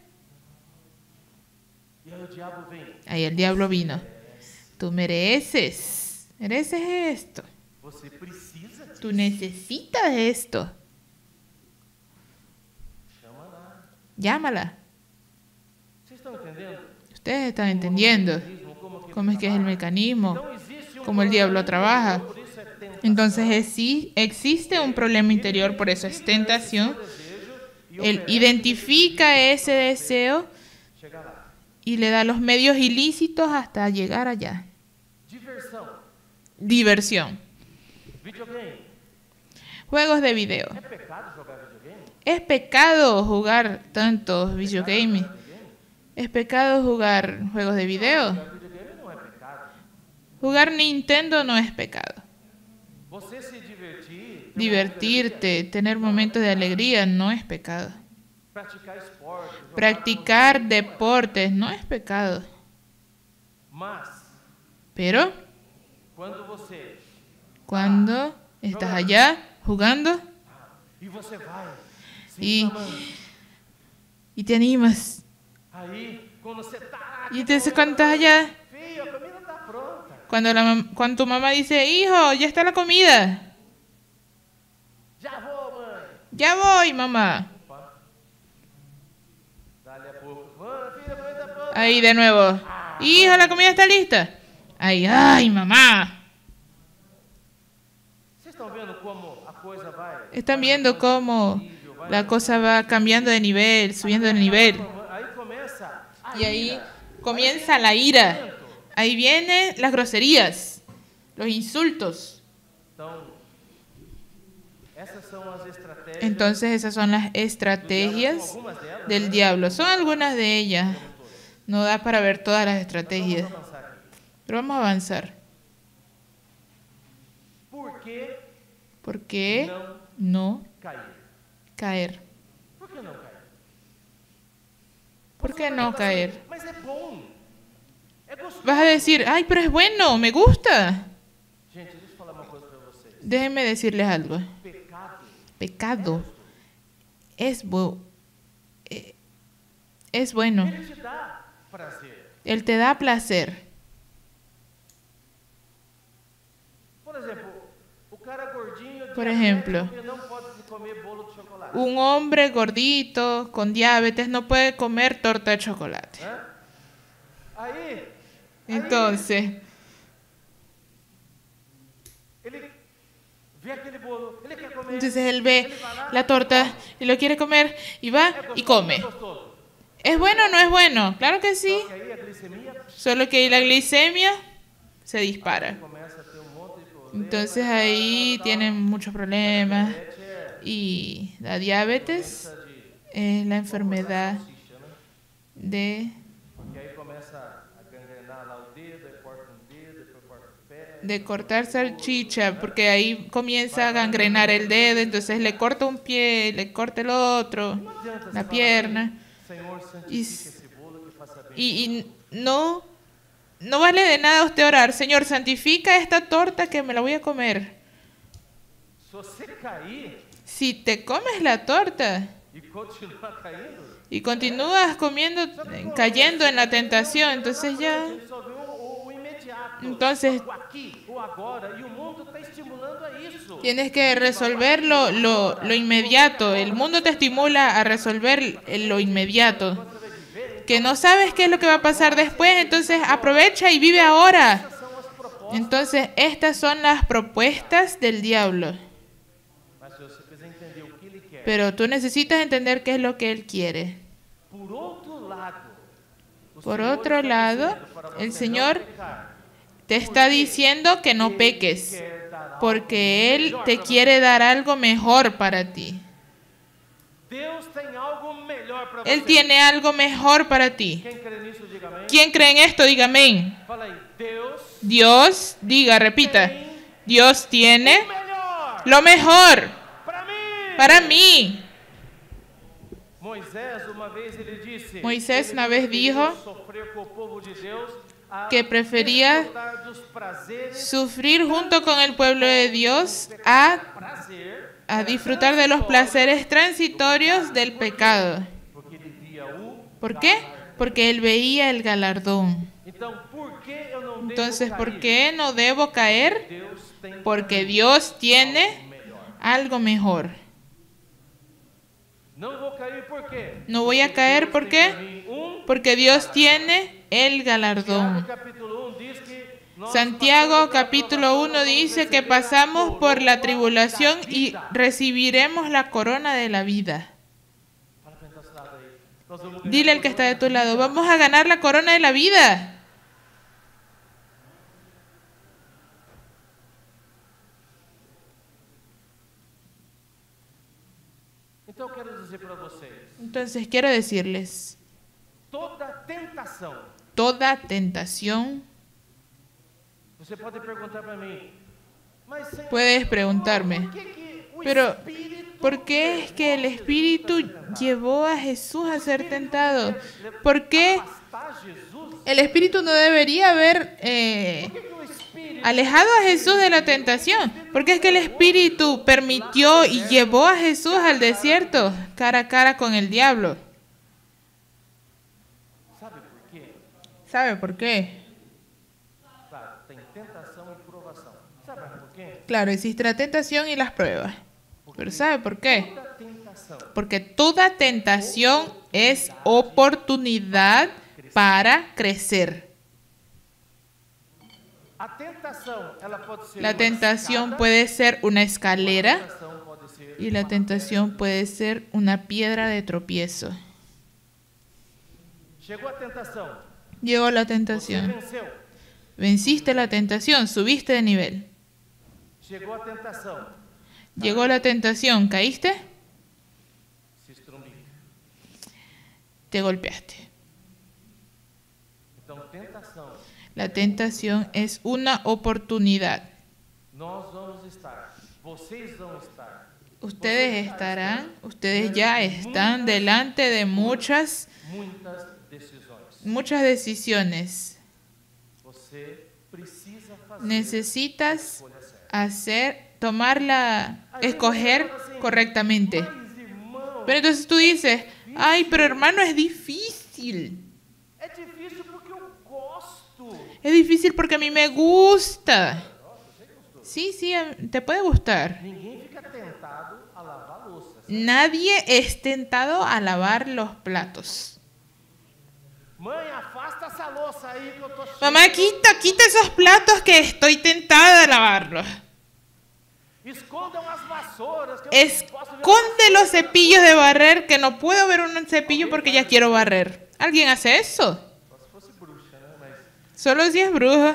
e aí o diabo vem. Ahí el diablo vino. Tú mereces, mereces esto. Você precisa disso. Tú necesitas esto. Chama lá. Llámala. Vocês estão entendendo? Ustedes están entendiendo Mecanismo, como que cómo es que es el mecanismo, Então existe um cómo el diablo problema trabaja. interior, por isso é tentação. Entonces es- sí, existe un problema interior, por eso es tentación. Desejo, e Él oferece identifica ese deseo chegar lá. y le da los medios ilícitos hasta llegar allá. Diversão, Diversión. videogame. Juegos de video. É pecado jogar videogame? Es pecado jugar tantos videogames. Es pecado jugar juegos de video. Jogar videogame não é pecado. Jugar Nintendo no es pecado. Você se divertir, ter uma Divertirte, tener momentos de alegría no es pecado. alegria, praticar esporte, jogar Practicar deportes no es pecado. Mas, Pero quando você cuando estás allá jugando e você vai se y, inflamando, y te animas, aí quando você tá y entonces cuando estás allá, filho, a comida tá pronta. cuando, la, mam- cuando tu mamá dice, hijo, ya está la comida, Já vou, mãe. ya voy, mamá. Opa. Dali a pouco. Mãe, filha, a comida tá pronta. Ahí de nuevo, hijo, la comida está lista. Ahí, ay, mamá. Vocês estão vendo como a coisa vai? Están viendo cómo la cosa va cambiando de nivel, subiendo de nivel. Aí começa a Y ahí ira. comienza la ira. Ahí vienen las groserías, los insultos. Então, essas são as estratégias. Entonces esas son las estrategias Algumas delas, del né? diablo. Son algunas de ellas. No da para ver todas las estrategias. Vamos avançar aqui. Pero vamos a avanzar. Por que ¿Por qué não no cair? caer? Por que não cair? ¿Por ¿por qué no caer? Mas é bom. É gostoso. Vas a decir, ay, pero es bueno, me gusta. Gente, deixa eu falar uma coisa para vocês. Déjenme decirles algo. Pecado Pecado es, bu- eh, es bueno. ele te dá prazer. Él te da placer. Por exemplo, o cara gordinho Por diabético, ejemplo, ele não pode comer bolo de chocolate. Un hombre gordito con diabetes no puede comer torta de chocolate. Né? Aí, Entonces, ele vê aquele bolo, ele quer comer. entonces él ve ele vai lá, la torta y lo quiere comer y va é gostoso, y come. é gostoso. ¿Es bueno o no es bueno? Claro que sí. Só que aí a glicemia Solo que ahí la glicemia se dispara. começa a ter um monte de problema. Entonces ahí tienen muchos problemas. Diabetes é Y la diabetes doença de es la enfermedad salsicha, né? de, Porque aí começa a gangrenar lá o dedo, aí corta um dedo, depois corta o pé. de cortar salchicha, porque ahí comienza a gangrenar el dedo, entonces le corta un pie, le corta el otro, Não adianta você la falar pierna. assim, Senhor, santifica Y, esse bolo que faça bem. y, y no, no vale de nada usted orar, Señor, santifica esta torta que me la voy a comer. Se você cair Si te comes la torta e continuar caindo, y continúas comiendo, cayendo en la tentación, entonces ya, a gente só vê o, o, o imediato. entonces O aqui, o agora, e o mundo está estimulando a isso. tienes que resolver lo, lo, lo inmediato. El mundo te estimula a resolver lo inmediato. Que no sabes qué es lo que va a pasar después, entonces aprovecha y vive ahora. Essas são as propostas. Entonces, estas son las propuestas del diablo. Mas se você quiser entender o que ele quer, Pero tú necesitas entender qué es lo que él quiere. por outro lado, o Por Senhor otro está lado, dizendo para el você Señor não pecar, te está diciendo que no peques, quer dar algo porque Él melhor te para quiere dar algo mejor para ti. você. Deus tem algo melhor para Él você. tiene algo mejor para ti. Quem crê nisso, diga amém. ¿Quién cree en esto? Diga amén. Fala aí, Deus Dios, diga, repita. tem Dios tiene o melhor lo mejor para mim. para mí. Moisés, uma vez ele disse, Moisés ele una vez preferiu dijo sofrer com o povo de Deus a que prefería desfrutar dos prazeres, sufrir junto con el pueblo de Dios a, prazer, a disfrutar de los placeres transitorios del pecado. porque ele via o ¿Por qué? Porque él veía el galardón. Então, por que eu não devo Entonces, cair? ¿por qué no debo caer? Deus tem Porque Dios tiene algo melhor. algo mejor. Não vou cair por quê? No voy a caer, ¿por Tem qué? para mim um Porque Dios tiene el Tiago galardón. capítulo um diz que nós Santiago passamos pela capítulo provação, uno vamos dice que receber a pasamos por la coroa tribulación da y vida. recibiremos la corona de la vida. Fala pra quem tá ao seu lado aí. Nós vamos ganhar Dile a al que está coroa de tu lado, vamos a ganar la corona de la vida. Então eu quero dizer para vocês, Entonces quiero decirles, toda tentação, toda tentación, você pode perguntar para mim, mas Senhor, puedes preguntarme, por que que o pero Espírito ¿por qué es que el Espíritu llevó a Jesús a ser tentado? ¿Por qué afastar Jesus? el Espíritu no debería haber eh, Por que que o Espírito alejado a Jesús de la tentación? Porque es que el Espíritu permitió y llevó a Jesús al desierto cara a cara con el diablo. sabe por quê? ¿Sabe por qué? Claro, tem tentação e provação. Sabe por quê? Claro, existe la tentación y las pruebas. Pero ¿sabe por qué? Toda tentação Porque toda tentación es oportunidad para crecer. A tentação, ela pode ser La uma tentación escada, puede ser una a escalera tentação pode ser y la uma tentación puede ser una piedra de tropiezo. pedra. Chegou a tentação, Llegó la você tentación. venceu. Venciste la tentación, subiste de nivel. Chegou a tentação, Llegó la tentación, caíste, se estrumbica. te golpeaste. Então, tentação, La tentación es una oportunidad. nós vamos estar, vocês vão estar. Ustedes estarán, ustedes ya están delante de muchas Muitas decisões. muchas decisiones. Você precisa fazer Necesitas a escolha certa. hacer, tomarla, escoger correctamente. Mas, irmão, Pero entonces tú dices, ay, pero hermano, es difícil. é difícil porque eu gosto. Es difícil porque a mí me gusta. Sí, sí, a- te puede gustar. Ninguém fica tentado a lavar louças. Nadie es tentado a lavar los platos. Mãe, afasta essa louça aí que eu tô cheio. Mamá, quita, quita esos platos que estoy tentada a lavarlos. Escondam as vassouras que eu não posso ver. Esconde los cepillos de barrer, que no puedo ver un cepillo porque ya quiero barrer. ¿Alguien hace eso? Só se fosse bruxa, né? Mas Solo si es bruja.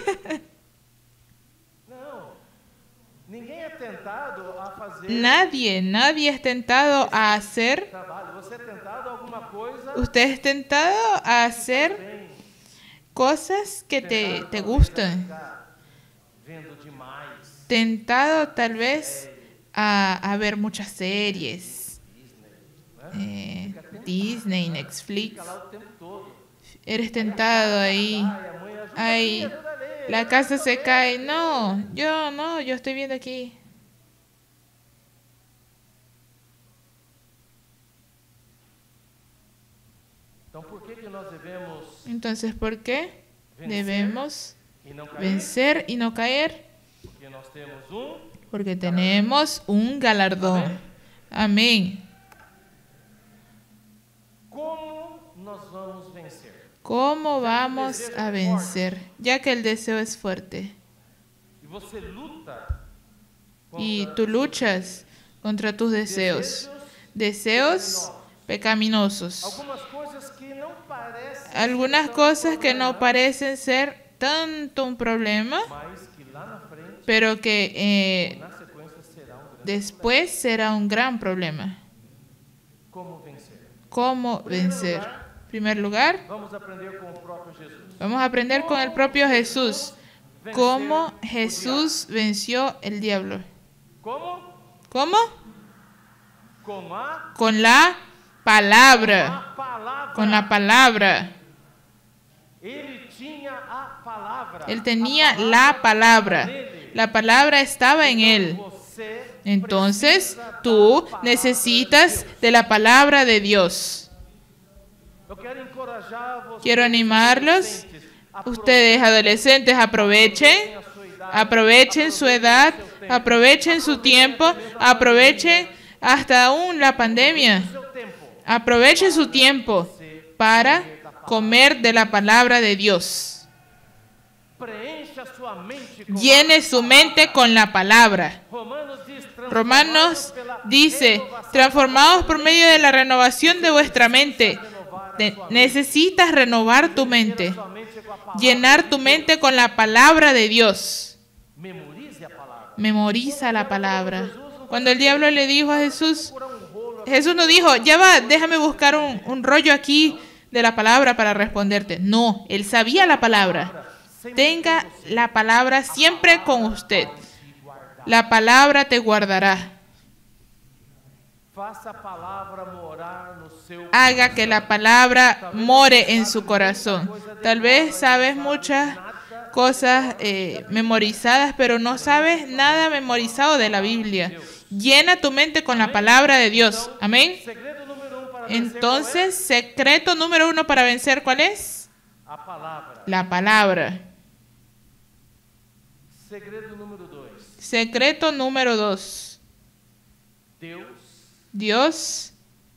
não. Ninguém é tentado a fazer Nadie, nadie es tentado a hacer. trabalho. Você é tentado a alguma coisa Usted es tentado a hacer bem. cosas que te, Tentado, te talvez, gustan. a ficar vendo demais. Tentado tal vez a, a ver muchas series. Eh, Disney, Netflix. Fica lá o tempo todo. Eres tentado ahí. Ai, a mãe ajuda Ay, aqui, ajuda ali. la casa se cae. No, yo no, yo estoy viendo aquí. Então por que que nós devemos Entonces, ¿por qué debemos e não cair? vencer y no caer? Porque nós temos um. Porque tenemos un galardón. Amén. Como nós vamos vencer? ¿Cómo vamos a vencer? Ya que el deseo es fuerte. E você luta Y contra tú luchas contra tus deseos. Deseos pecaminosos. algumas coisas que não parecem, Algunas cosas que no parecen ser tanto un problema, mas que lá na frente, pero que eh, na sequência, será um grande. después será un gran problema. Como vencer? ¿Cómo vencer? En primer lugar, Vamos aprender com o próprio Jesus. vamos a aprender con el propio Jesús. Cómo Jesús venció el diablo. Como? ¿Cómo? Com a, Con la palabra. a palavra. Con la palabra. Ele tinha a palavra. Él tenía la palabra. nele. La palabra estaba en él. Você Entonces, precisa tú da palavra necesitas de Deus. de la palabra de Dios. Eu quero encorajar vocês, Quiero animarlos. adolescentes, a Ustedes, adolescentes, aprovechen. aproveitem a sua idade, Aprovechen su edad. aproveitem o seu tempo, Aprovechen su tiempo. Aprovechen hasta aún la pandemia. seu tempo. Aprovechen su tiempo para comer de la palabra de Dios. Preencha sua mente com Llene su mente con la palabra. Romanos diz, Romanos transformados pela dice, renovação transformados por medio de la renovación de vuestra mente. Te- necesitas renovar tu mente, sua mente com a palavra. llenar tu mente con la palabra de Dios. Memorize a palavra. Memoriza la palabra. Cuando el diablo le dijo a Jesús, Procura um rolo Jesús no dijo, ya va, déjame buscar un, un rollo aquí de la palabra para responderte. No, él sabía la palabra. Tenga la palabra siempre con usted. La palabra te guardará. faça a palavra morar no seu Haga que la palabra more en su corazón. Tal vez sabes muchas cosas eh, memorizadas, pero no sabes nada memorizado de la Biblia. Llena tu mente con la palabra de Dios. Amén. segredo número um para vencer. Entonces, secreto número uno para vencer, ¿cuál es? qual é? A palavra. La palabra. Segredo número dois. Secreto número dos. Deus Dios,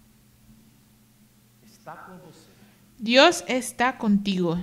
está com você. Dios está contigo.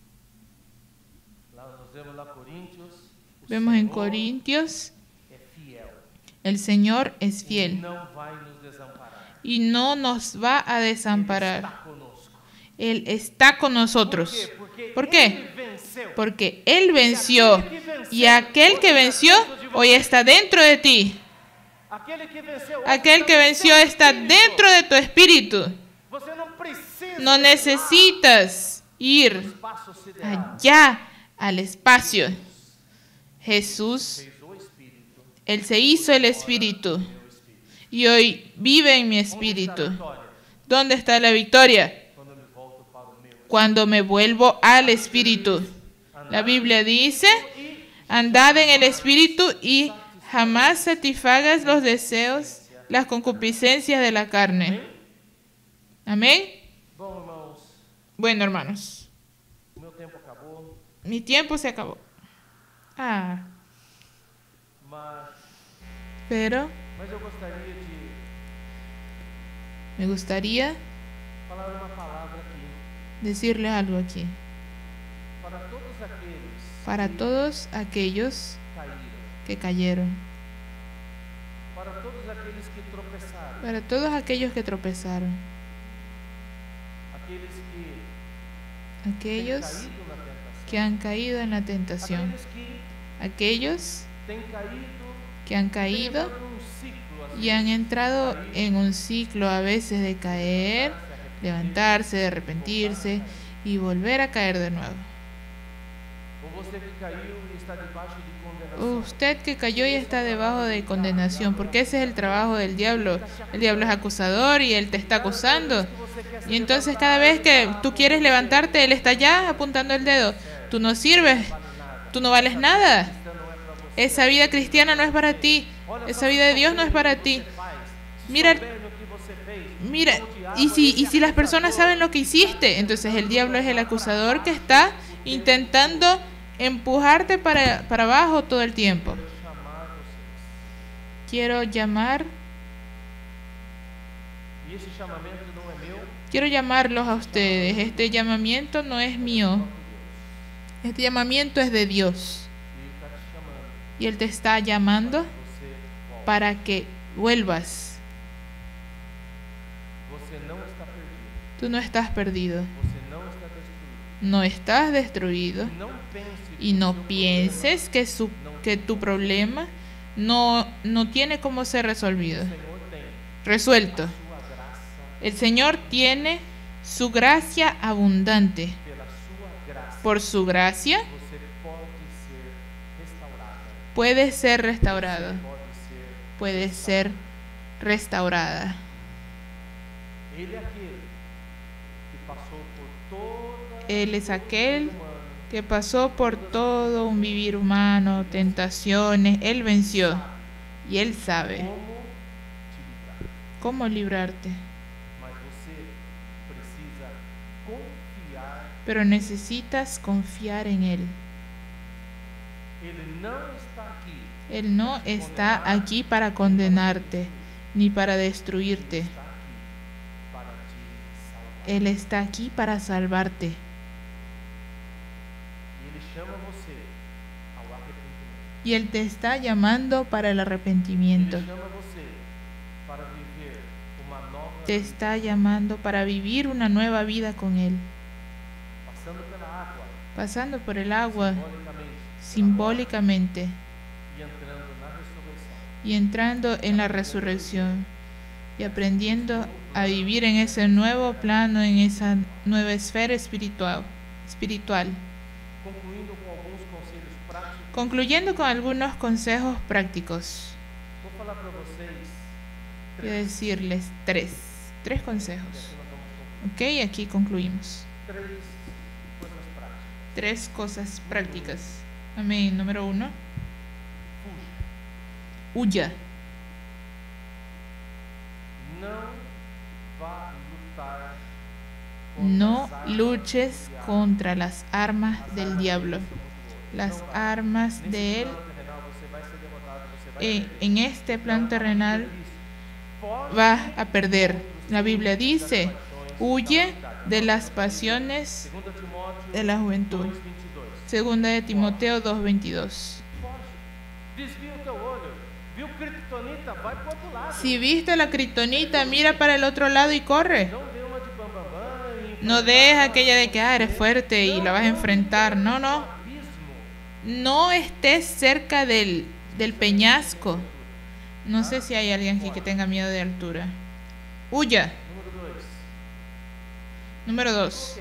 Lá nós vemos lá Coríntios. O Vemos en Senhor Corintios, é fiel. el Señor es fiel Não vai nos desamparar. y no nos va a Ele desamparar. está conosco. Él está con nosotros. Porque ¿Por qué? Ele venceu. Porque Él venció y aquel que venció hoy está dentro de ti. Aquele que venceu, Aquel que venció está dentro de tu espíritu. Você não precisa No necesitas ir espaço sideral. allá al espacio. Jesús, Fez o Espírito. Él se hizo el espíritu y hoy vive en mi espíritu. Vitória. ¿Dónde está la victoria? Quando eu me volto para o cuando me vuelvo al Espíritu. La Biblia dice, andad en el Espíritu y jamás satisfagas los deseos, las concupiscencias de la carne. Amén. Bueno, hermanos, mi tiempo se acabó. Ah. Pero me gustaría decirles algo aquí. Para todos aquellos que cayeron. Para todos aquellos que tropezaron. Aquellos que han caído en la tentación. Aquellos que han caído y han entrado en un ciclo a veces de caer, levantarse, de arrepentirse y volver a caer de nuevo. Usted que cayó y está debajo de condenación, porque ese es el trabajo del diablo. El diablo es acusador y él te está acusando. Y entonces cada vez que tú quieres levantarte, él está allá apuntando el dedo. Tú no sirves, tú no vales nada. Esa vida cristiana no es para ti. Esa vida de Dios no es para ti. Mira, mira, y si, y si las personas saben lo que hiciste, entonces el diablo es el acusador que está intentando empujarte para, para abajo todo el tiempo. Quiero llamar, quiero llamarlos a ustedes. Este llamamiento no es mío. Este llamamiento es de Dios. Y Él te está llamando para que vuelvas. Tú no estás perdido. No estás destruido. Y no pienses que, su, que tu problema no, no tiene cómo ser resolvido. Resuelto. El Señor tiene su gracia abundante. Por su gracia puede ser restaurado. Puede ser restaurada. Él es aquel que pasó por todo un vivir humano, tentaciones. Él venció y Él sabe cómo librarte. Pero necesitas confiar en Él. Él no está aquí para condenarte ni para destruirte. Él está aquí para salvarte. Y Él te está llamando para el arrepentimiento. Te está llamando para vivir una nueva vida con Él. Pasando por el agua simbólicamente y entrando en la resurrección y aprendiendo a vivir en ese nuevo plano, en esa nueva esfera espiritual. espiritual. Concluyendo con algunos consejos prácticos. Voy a decirles tres, tres consejos. Ok, aquí concluimos. Tres cosas prácticas. Amén. Número uno. Huya. No luches contra las armas del diablo. Las armas de él eh, en este plan terrenal vas a perder. La Biblia dice, huye de las pasiones de la juventud. Segunda de Timoteo dos veintidós. Si viste la kriptonita, mira para el otro lado y corre. No dejes aquella de que ah, eres fuerte y la vas a enfrentar. No, no. No estés cerca del, del peñasco. No sé si hay alguien aquí que tenga miedo de altura. Huya. Número dos.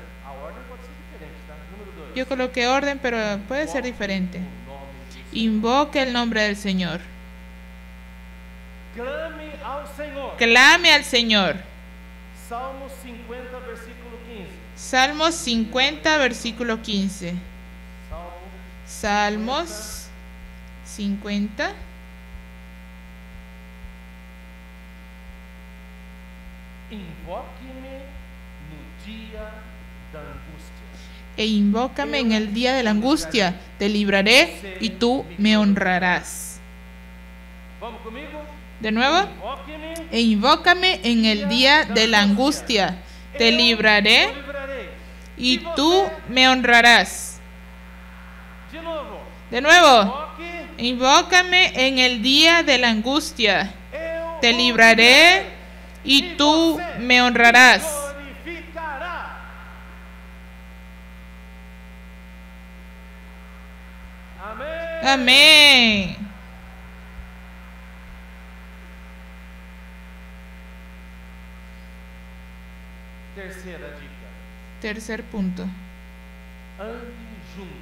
Yo coloqué orden, pero puede ser diferente. Invoque el nombre del Señor. Clame al Señor. Salmo cincuenta, versículo quince. Salmos cincuenta, versículo quince. Salmo Salmos cincuenta. Invoque-me no dia da angústia. E invócame en el día de la angustia, te libraré y tú me honrarás. Vamos comigo? De nuevo. Invoque-me E invócame en el día de la angustia, te eu libraré o livrarei. y tú me honrarás. De novo. De nuevo. Invoque, Invócame en el día de la angustia, eu te o libraré livrarei. y tú me honrarás. Glorificará. Amém. Amén. Terceira dica. Tercer punto. Ande junto.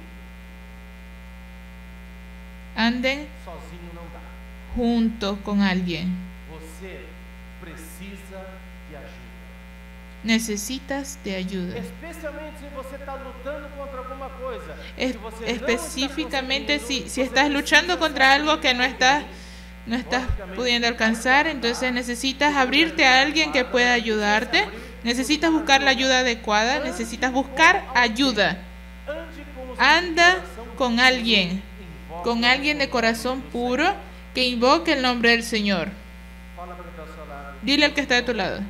Anden Sozinho não dá. junto con alguien. Você precisa de ajuda. Necesitas de ayuda. Especialmente se você está lutando contra alguma coisa. Es- que você não está específicamente si, conseguindo, si você estás precisa luchando contra saber algo que no estás, no estás pudiendo alcanzar, entonces necesitas abrirte a alguien que pueda ayudarte. Necesitas buscar la ayuda adecuada. Necesitas buscar ayuda. Ande com o seu Anda coração con alguien, invoque con alguien de corazón puro que invoque el nombre del Señor. Fala para o teu seu lado. Dile al que está de tu lado.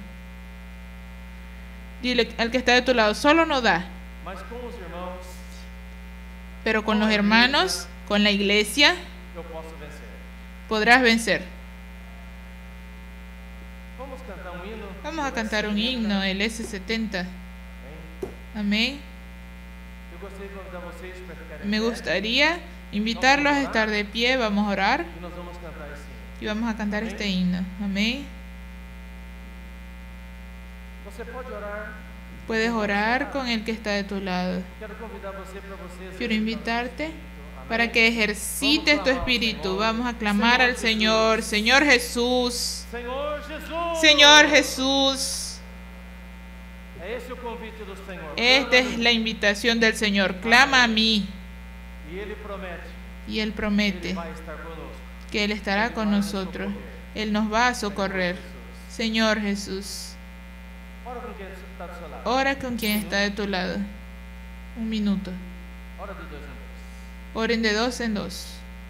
Dile al que está de tu lado, solo no da, Mas com os irmãos pero con los hermanos, con la iglesia, eu posso vencer. podrás vencer. Vamos cantar um hino. Vamos a cantar un himno, el ese setenta. Amém. Amén. Eu gostaria de convidar vocês para ficarem Me em pé, gustaría invitarlos a estar de pie. Vamos a orar e nós vamos cantar esse hino. y vamos a cantar este himno. Amén. Você pode orar. Puedes orar con el que está de tu lado. Quero convidar você para você. Quiero invitarte Amém. para que ejercites tu espíritu. Vamos a clamar al Señor. Señor Jesús. Senhor Jesus. Señor Jesús. É esse o convite do Senhor. Esta es la invitación del Señor. Clama a mí. E Ele promete. Y Él Ele promete vai estar conosco. que Él estará con nosotros. Él nos va a socorrer. Señor Jesús. Ora com quem está do seu lado. Ora con quien está de tu lado. Un minuto. Ora de dois em dois. Oren de dos en dos.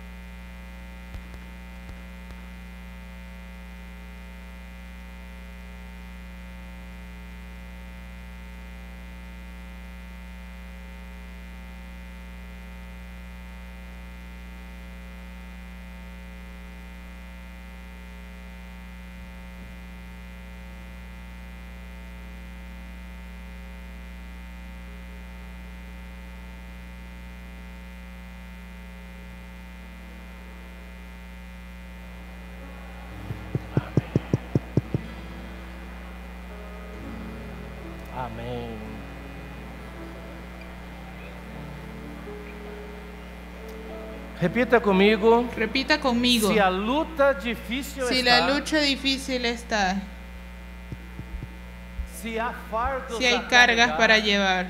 Amém. Repita comigo. Repita conmigo. Se a luta difícil Si está, la lucha difícil está, se há fardos si hay a cargas carregar, para llevar,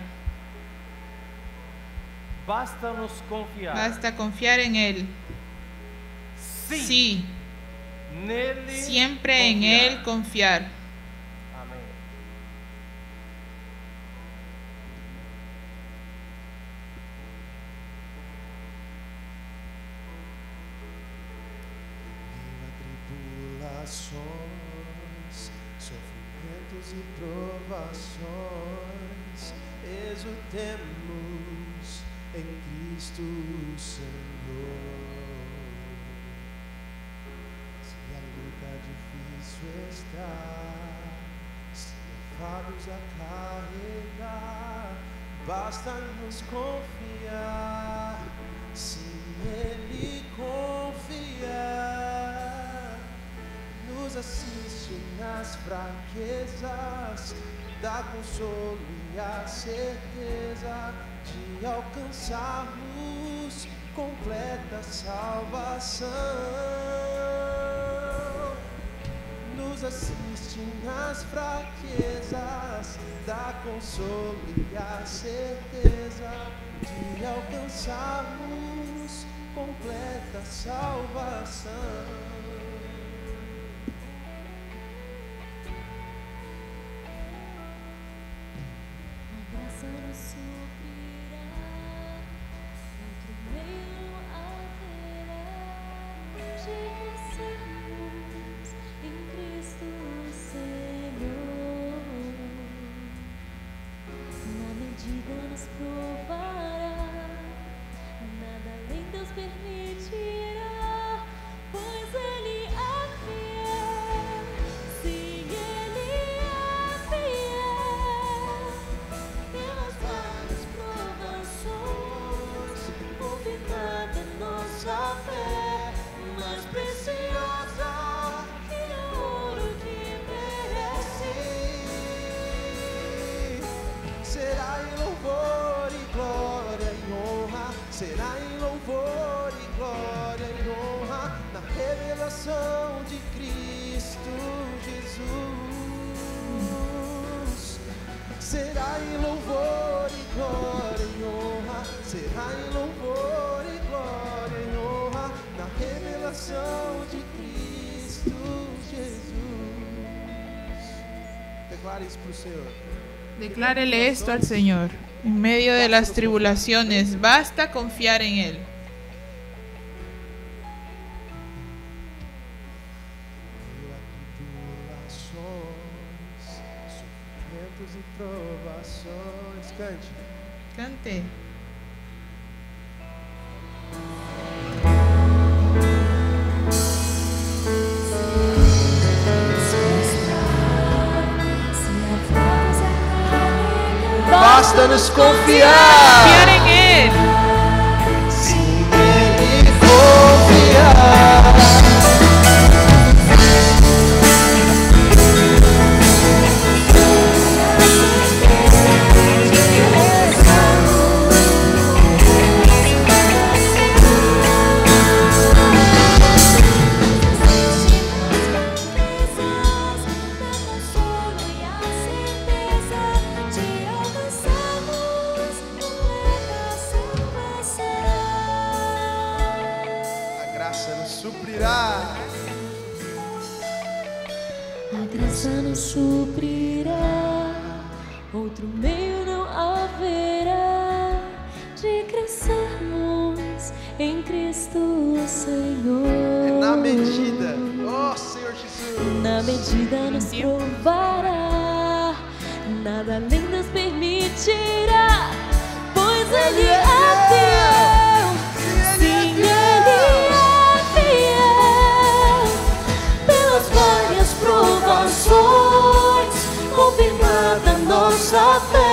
basta nos confiar. basta confiar en Él. Sim, Sí, nele siempre en confiar. Él confiar. Amém. Tribulações, sofrimentos e provações, exultemos em Cristo Senhor. Se a luta difícil está, se há fardos a carregar, basta nos confiar. Se nele confiar, nos assiste nas fraquezas, dá consolo e a certeza de alcançarmos completa salvação. Nos assiste existe nas fraquezas, dá consolo e a certeza de alcançarmos completa salvação. Será em louvor e glória e honra na revelação de Cristo Jesus. Será em louvor e glória e honra, será em louvor e glória e honra na revelação de Cristo Jesus. Declare isso para o Senhor. Declárele esto al Señor. En medio de las tribulaciones, basta confiar en Él. Sofrimentos e provações. Cante. Cante. Basta nos confiar, Confiar en Él. se nele confiar. A graça nos suprirá, outro meio não haverá de crescermos em Cristo Senhor. É na medida, ó Senhor Jesus, na medida nos provará, nada além nos permitirá, pois Ele é fiel. Sim, Ele é fiel. Pelas várias provações, confirmada nossa fé,